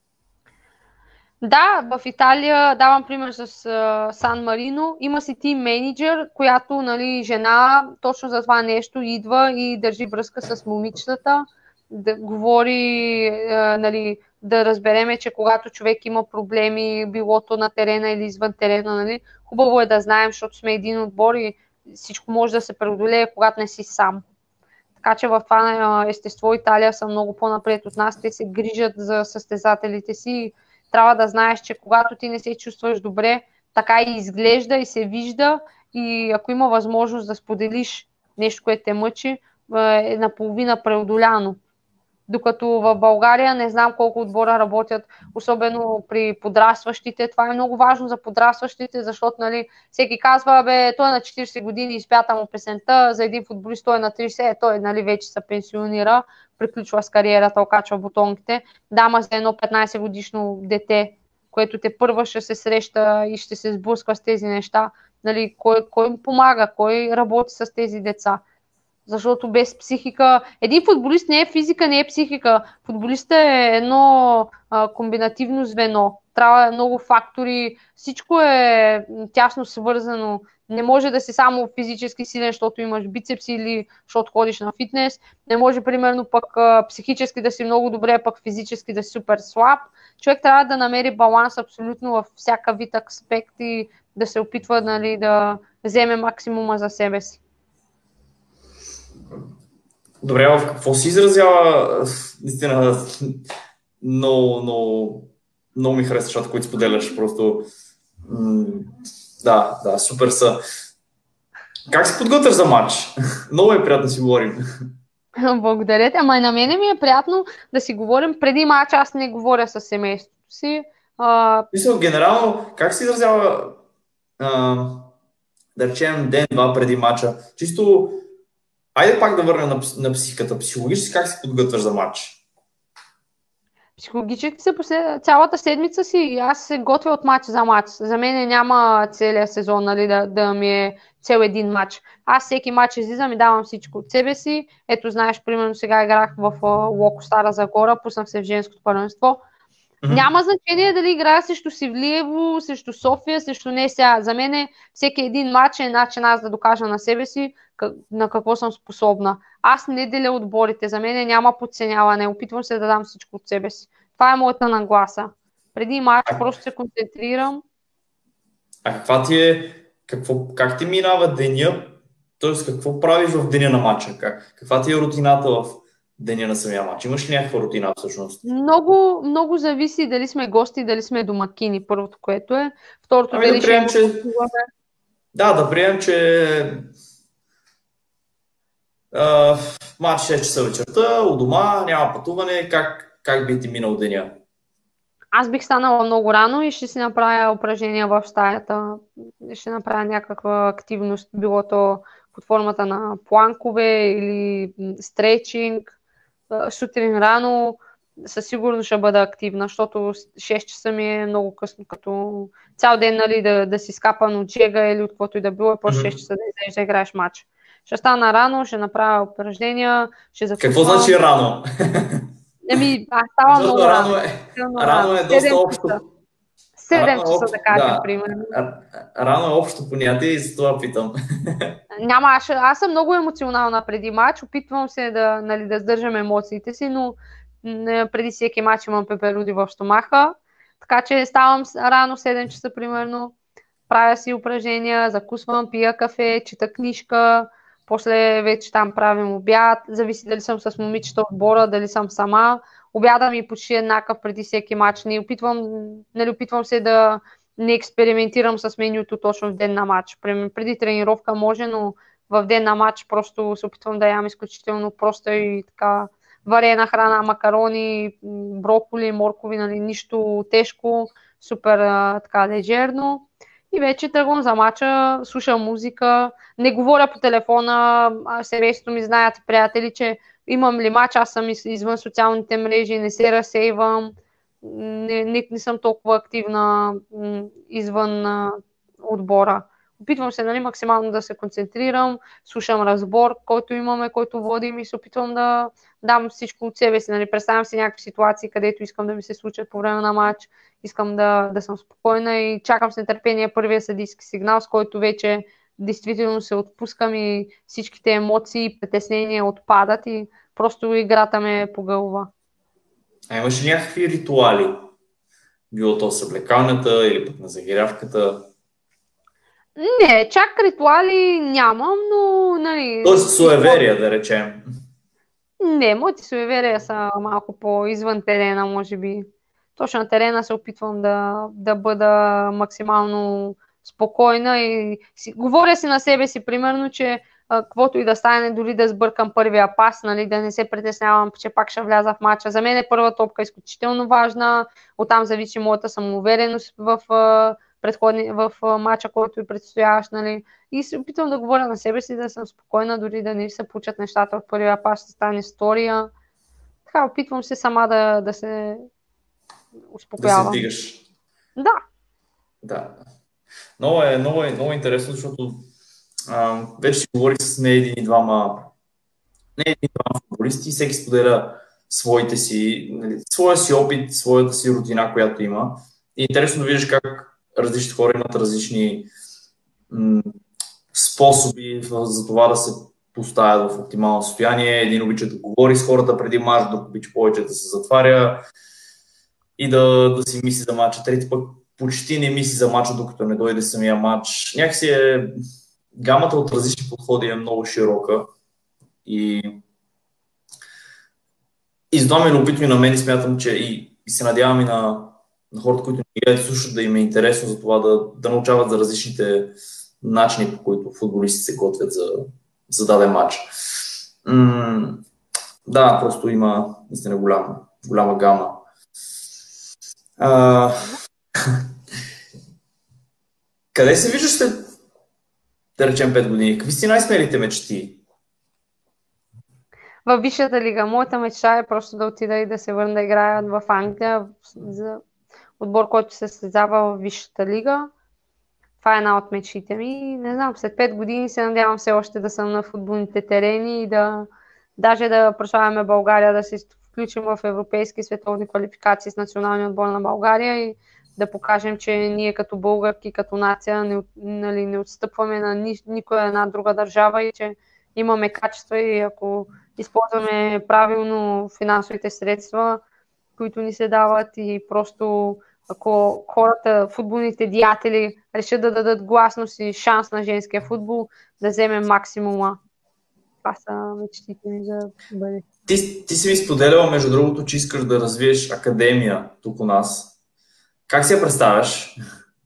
Да, в Италия, давам пример с Сан Марино, има си тим менеджер, която, нали, жена точно за това нещо идва и държи връзка с момичетата, да говори, нали, да разбереме, че когато човек има проблеми, билото на терена или извън терена, нали, хубаво е да знаем, защото сме един отбор и всичко може да се преодолее, когато не си сам. Така че в това естество Италия са много по-напред от нас. Те се грижат за състезателите си. Трябва да знаеш, че когато ти не се чувстваш добре, така и изглежда и се вижда. И ако има възможност да споделиш нещо, което те мъчи, е наполовина преодоляно. Докато в България не знам колко отбора работят, особено при подрастващите. Това е много важно за подрастващите, защото, нали, всеки казва, той е на 40 години, изпята му песента, за един футболист той е на 30, той, нали, вече се пенсионира, приключва с кариерата, окачва бутонките. Дама за едно 15 годишно дете, което те първа ще се среща и ще се сблъсква с тези неща. Нали, кой им помага, кой работи с тези деца? Защото без психика... Един футболист не е физика, не е психика. Футболистът е едно комбинативно звено. Трябва много фактори. Всичко е тясно свързано. Не може да си само физически силен, защото имаш бицепси или защото ходиш на фитнес. Не може, примерно, пък психически да си много добре, пък физически да си супер слаб. Човек трябва да намери баланс абсолютно във всяка вид аспект и да се опитва, нали, да вземе максимума за себе си. Добре, в какво се изразява наистина много ми харесва нещата, които споделяш. Просто да, супер са. Как се подготвяш за матч? Много е приятно да си говорим. Благодаря те. Ама и на мене ми е приятно да си говорим преди матч. Аз не говоря с семейството си. Мисля, генерално, как се изразява да речем ден-два преди матча? Чисто, айде пак да върнем на психиката. Психологически как се подготвяш за матч? Психологически цялата седмица си аз се готвя от матч за матч. За мен няма целият сезон, нали, да ми е цел един матч. Аз всеки матч излизам и давам всичко от себе си. Ето, знаеш, примерно сега играх в Локо Стара Загора, пуснах се в женското първенство. Няма значение дали играя срещу Севлиево, срещу София, срещу НСА. За мен всеки един матч е начин аз да докажа на себе си на какво съм способна. Аз не деля отборите, за мен няма подценяване, опитвам се да дам всичко от себе си. Това е моята нагласа. Преди матч просто се концентрирам. Как ти минава деня? Тоест, какво правиш в деня на матча? Каква ти е рутината в деня на самия матч? Имаш ли някаква рутина всъщност? Много, много зависи дали сме гости, дали сме домакини, първото, което е. Второто, дали ще имаме. Да приемем, че матч 6 часа вечерта, у дома, няма пътуване. Как би ти минал деня? Аз бих станала много рано и ще си направя упражнения в стаята. Ще направя някаква активност, било то под формата на планкове или стречинг. Сутрин рано със сигурност ще бъда активна, защото 6 часа ми е много късно, като цял ден, нали, да си скапан от жега или от каквото и да било, после 6 часа да излезеш да играеш матч. Ще стана рано, ще направя упражнения, ще закусвам. Какво значи рано? Аз ставам много рано. Рано е доста общо. 7 часа, да кажем, примерно. Рано е общо понятие и за това питам. Няма, аз съм много емоционална преди матч, опитвам се да сдържам емоциите си, но преди всеки матч имам пеперуди в стомаха, така че ставам рано 7 часа примерно, правя си упражнения, закусвам, пия кафе, чета книжка, после вече там правим обяд, зависи дали съм с момичета отбора, дали съм сама. Обяда ми почти еднакъв преди всеки матч. Опитвам се да не експериментирам с менюто точно в ден на матч. Преди тренировка може, но в ден на матч просто се опитвам да ям изключително проста и така варена храна, макарони, броколи, моркови, нали, нищо тежко, супер така лежерно. И вече тръгвам за мача, слушам музика, не говоря по телефона, семейството ми знаят, приятели, че имам ли мач, аз съм извън социалните мрежи, не се разсейвам, не съм толкова активна извън отбора. Опитвам се, нали, максимално да се концентрирам, слушам разбор, който имаме, който водим и се опитвам да дам всичко от себе си. Нали. Представям си някакви ситуации, където искам да ми се случат по време на матч, искам да съм спокойна и чакам с нетърпение първия съдийски сигнал, с който вече действително се отпускам и всичките емоции и притеснения отпадат и просто играта ме погълва. А имаш ли някакви ритуали? Било то с облекалнята или пък на загрявката? Не, чак ритуали нямам, но... Нали, тоест суеверия, да речем. Не, моите суеверия са малко по-извън терена, може би. Точно на терена се опитвам да бъда максимално спокойна и говоря си на себе си, примерно, че каквото и да стане, дори да сбъркам първия пас, нали, да не се притеснявам, че пак ще вляза в матча. За мен първа топка е изключително важна, оттам зависи моята самоувереност в матча, който и предстояваш, нали. И се опитвам да говоря на себе си, да съм спокойна, дори да не се получат нещата от първия пас, ще стане история. Така, опитвам се сама да се успокоявам. Да се вдигаш. Да. Много интересно, защото вече си говорих с не един и двама футболисти и всеки споделя своя си опит, своята си рутина, която има. И е интересно да виждаш как различни хора имат различни способи за това да се поставят в оптимално състояние. Един обича да говори с хората преди мач, друг обича повече да се затваря и да си мисли за мача. Трети пък почти не мисли за мача, докато не дойде самия мач. Някакси гамата от различни подходи е много широка и за това ми е любително на мен и смятам, че и се надявам и на хората, които не играят, слушат, да им е интересно за това да научават за различните начини, по които футболисти се готвят за даден матч. Да, просто има наистина голяма гама. Къде се виждаш след, да речем, 5 години? Какви си най-смелите мечти? Във Висшата лига. Моята мечта е просто да отида и да се върна да играя в Англия за отбор, който се състезава в Висшата лига. Това е една от мечтите ми. Не знам, след 5 години се надявам все още да съм на футболните терени и даже да прославяме България, да се включим в европейски и световни квалификации с националния отбор на България и да покажем, че ние като българки, като нация не отстъпваме на никоя една друга държава и че имаме качества и ако използваме правилно финансовите средства, които ни се дават и просто ако хората, футболните деятели решат да дадат гласност и шанс на женския футбол, да вземем максимума. Това са мечтите ми за бъдеще. Ти си ми споделяла, между другото, че искаш да развиеш академия тук у нас. Как си я представяш?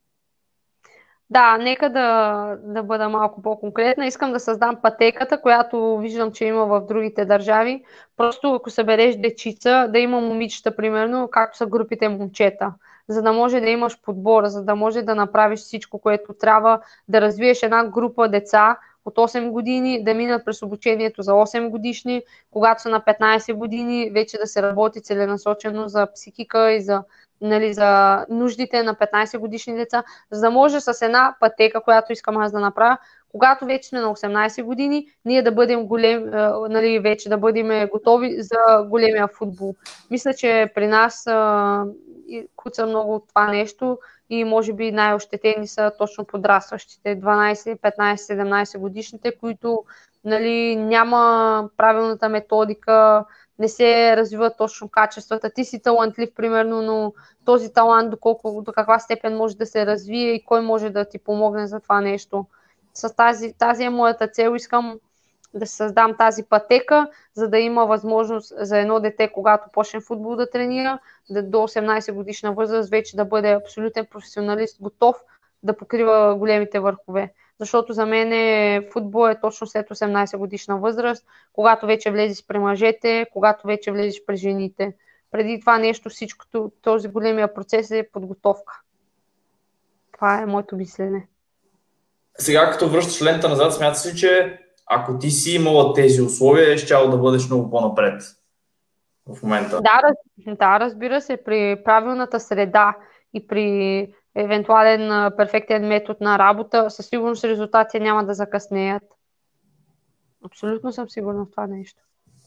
Да, нека да бъда малко по-конкретна. Искам да създам пътеката, която виждам, че има в другите държави. Просто ако събереш дечица, да има момичета, примерно, както са групите момчета, за да може да имаш подбор, за да може да направиш всичко, което трябва, да развиеш една група деца от 8 години, да минат през обучението за 8 годишни, когато са на 15 години, вече да се работи целенасочено за психика и за, нали, за нуждите на 15 годишни деца, за да може с една пътека, която искам аз да направя, когато вече сме на 18 години, ние да бъдем нали, вече да бъдем готови за големия футбол. Мисля, че при нас куца много от това нещо и може би най-ощетени са точно подрастващите 12, 15, 17 годишните, които, нали, няма правилната методика, не се развиват точно качествата. Ти си талантлив, примерно, но този талант до каква степен може да се развие и кой може да ти помогне за това нещо. С тази е моята цел. Искам да създам тази пътека, за да има възможност за едно дете, когато почне футбол да тренира, до 18 годишна възраст вече да бъде абсолютен професионалист, готов да покрива големите върхове. Защото за мен футбол е точно след 18 годишна възраст, когато вече влезеш при мъжете, когато вече влезеш при жените. Преди това нещо, всичкото, този големия процес е подготовка. Това е моето мислене. Сега, като връщаш лента назад, смяташ ли, че ако ти си имала тези условия, е щяло да бъдеш много по-напред в момента? Да, разбира се, при правилната среда и при евентуален перфектен метод на работа, със сигурност резултати няма да закъснеят. Абсолютно съм сигурна в това нещо.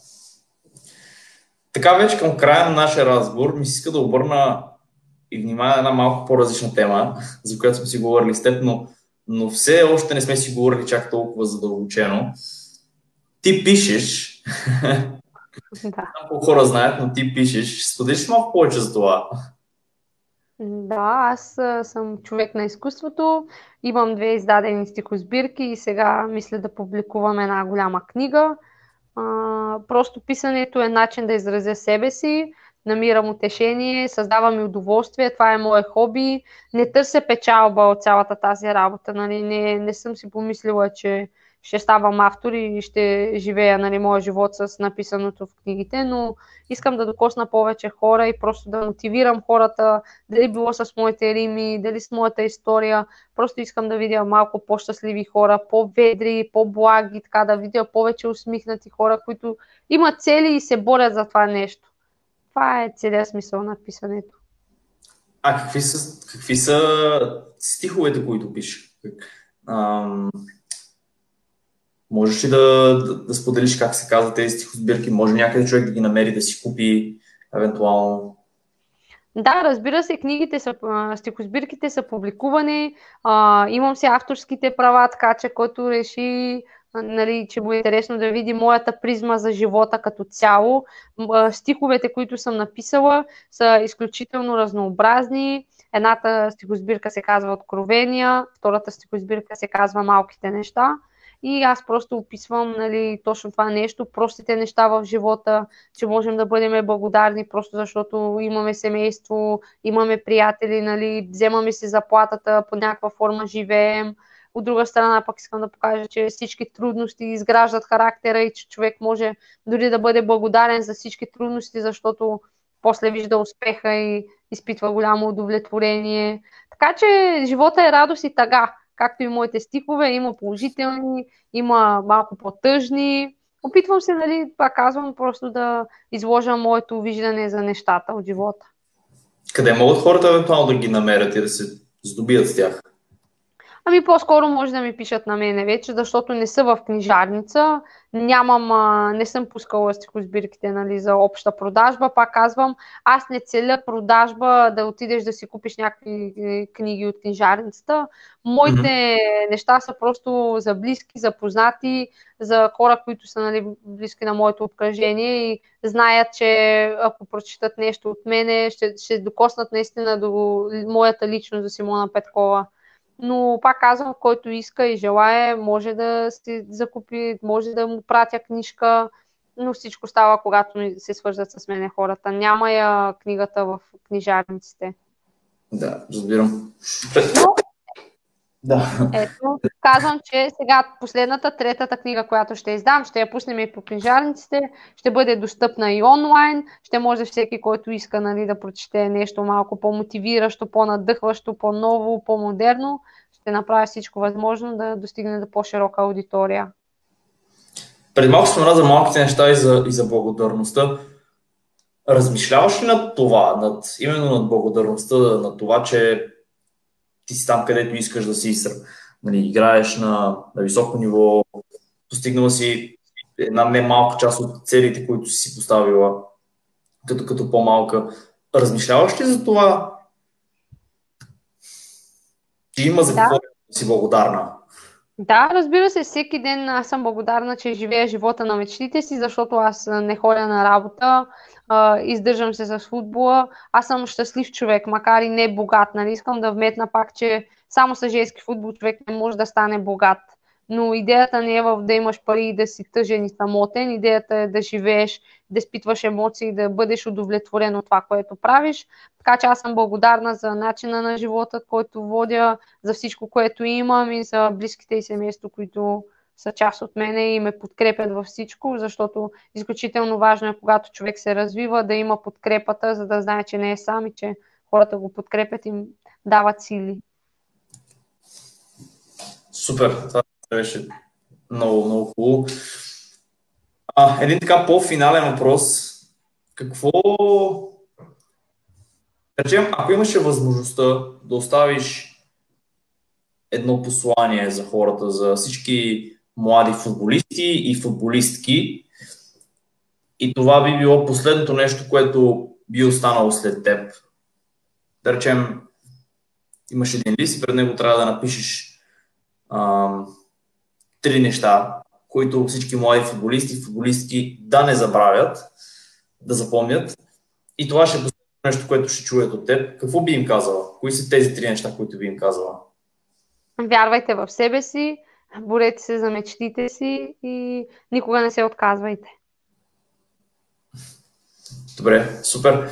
Така вече към края на нашия разговор ми се иска да обърна и внимание на една малко по-различна тема, за която сме си говорили с теб, но все още не сме си говорили чак толкова задълбочено. Ти пишеш, Да. много хора знаят, но ти пишеш. Споделиш малко повече за това? Да, аз съм човек на изкуството, имам 2 издадени стихосбирки и сега мисля да публикувам една голяма книга. Просто писането е начин да изразя себе си, намирам утешение, създавам и удоволствие, това е мое хоби. Не търся печалба от цялата тази работа, нали? Не съм си помислила, че ще ставам автор и ще живея, нали, моя живот с написаното в книгите, но искам да докосна повече хора и просто да мотивирам хората, дали било с моите рими, дали с моята история. Просто искам да видя малко по-щастливи хора, по-ведри, по-благи, така да видя повече усмихнати хора, които имат цели и се борят за това нещо. Това е целият смисъл на писането. А какви са стиховете, които пишеш? Можеш ли да споделиш как се казват тези стихосбирки? Може някъде човек да ги намери, да си купи евентуално? Да, разбира се, стихосбирките са публикувани, имам си авторските права, така че който реши, нали, че му е интересно да види моята призма за живота като цяло. Стиховете, които съм написала, са изключително разнообразни. Едната стихосбирка се казва Откровения, втората стихосбирка се казва Малките неща. И аз просто описвам, нали, точно това нещо, простите неща в живота, че можем да бъдем благодарни, просто защото имаме семейство, имаме приятели, нали, вземаме си заплатата, по някаква форма живеем. От друга страна пък искам да покажа, че всички трудности изграждат характера и че човек може дори да бъде благодарен за всички трудности, защото после вижда успеха и изпитва голямо удовлетворение. Така че живота е радост и тъга. Както и моите стихове, има положителни, има малко по-тъжни. Опитвам се, нали, пак казвам, просто да изложа моето виждане за нещата от живота. Къде могат хората евентуално да ги намерят и да се здобият с тях? Ами по-скоро може да ми пишат на мене вече, защото не са в книжарница, не съм пускала стихосбирките, нали, за обща продажба. Пак казвам, аз не целя продажба да отидеш да си купиш някакви книги от книжарницата. Моите неща са просто за близки, за познати, за хора, които са, нали, близки на моето обкръжение и знаят, че ако прочитат нещо от мене, ще докоснат наистина до моята личност, за Симона Петкова. Но пак казвам, който иска и желае, може да си закупи, може да му пратя книжка, но всичко става, когато се свържат с мене хората. Няма я книгата в книжарниците. Да, разбирам. Да. Ето, казвам, че сега последната, третата книга, която ще издам, ще я пуснем и по книжарниците, ще бъде достъпна и онлайн, ще може всеки, който иска, нали, да прочете нещо малко по-мотивиращо, по-надъхващо, по-ново, по-модерно, ще направя всичко възможно да достигне до по-широка аудитория. Преди малко спомена за малките неща и за благодарността. Размишляваш ли над това, именно над благодарността, над това, че ти си там, където искаш да си, нали, играеш на високо ниво, постигнала си една немалка част от целите, които си поставила като по-малка. Размишляваш ли за това, че има за какво да си благодарна? Да, разбира се, всеки ден аз съм благодарна, че живея живота на мечтите си, защото аз не ходя на работа, издържам се с футбола. Аз съм щастлив човек, макар и не богат. Нали? Искам да вметна пак, че само с женски футбол човек не може да стане богат. Но идеята не е да имаш пари и да си тъжен и самотен. Идеята е да живееш, да изпитваш емоции, да бъдеш удовлетворен от това, което правиш. Така че аз съм благодарна за начина на живота, който водя, за всичко, което имам и за близките и семейство, които са част от мене и ме подкрепят във всичко, защото изключително важно е, когато човек се развива, да има подкрепата, за да знае, че не е сам и че хората го подкрепят и им дават сили. Супер, това беше много, много хубаво. Един така по-финален въпрос. Какво, речем, ако имаше възможността да оставиш едно послание за хората, за всички млади футболисти и футболистки, и това би било последното нещо, което би останало след теб. Да речем, имаш един лист и пред него трябва да напишеш 3 неща, които всички млади футболисти и футболистки да не забравят, да запомнят. И това ще е последното нещо, което ще чуят от теб. Какво би им казала? Кои са тези 3 неща, които би им казала? Вярвайте в себе си, борете се за мечтите си и никога не се отказвайте. Добре, супер.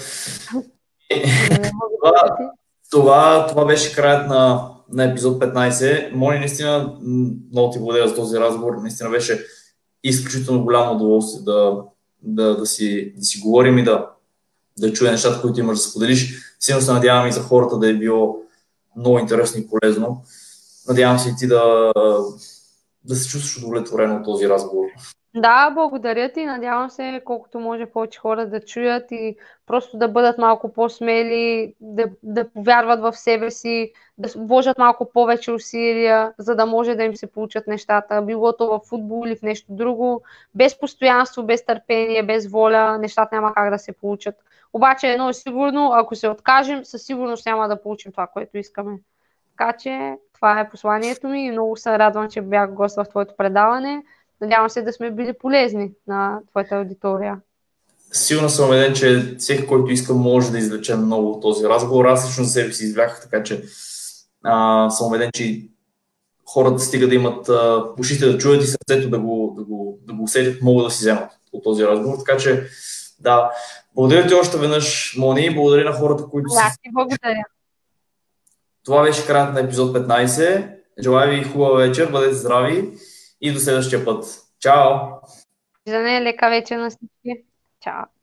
Това беше краят на епизод 15. Моли, наистина, много ти благодаря за този разговор. Наистина беше изключително голямо удоволствие да си говорим и да чуя нещата, които имаш да споделиш. Силно се надявам и за хората да е било много интересно и полезно. Надявам се и ти да се чувстваш удовлетворен от този разговор. Да, благодаря ти. Надявам се колкото може повече хора да чуят и просто да бъдат малко по-смели, да повярват в себе си, да вложат малко повече усилия, за да може да им се получат нещата. Било то в футбол или в нещо друго. Без постоянство, без търпение, без воля, нещата няма как да се получат. Обаче едно е сигурно, ако се откажем, със сигурност няма да получим това, което искаме. Така че това е посланието ми и много се радвам, че бях гост в твоето предаване. Надявам се да сме били полезни на твоята аудитория. Сигурно съм убеден, че всеки, който иска, може да извлече много от този разговор. Аз лично за себе си извляках, така че съм убеден, че хората стига да имат ушите да чуят и сърцето да го усетят, могат да си вземат от този разговор. Така че, да, благодаря ти още веднъж, Мони, и благодаря на хората, които Да, ти благодаря. Това беше краят на епизод 15. Желая ви хубава вечер, бъдете здрави и до следващия път. Чао! За нея лека вечер на всички. Чао!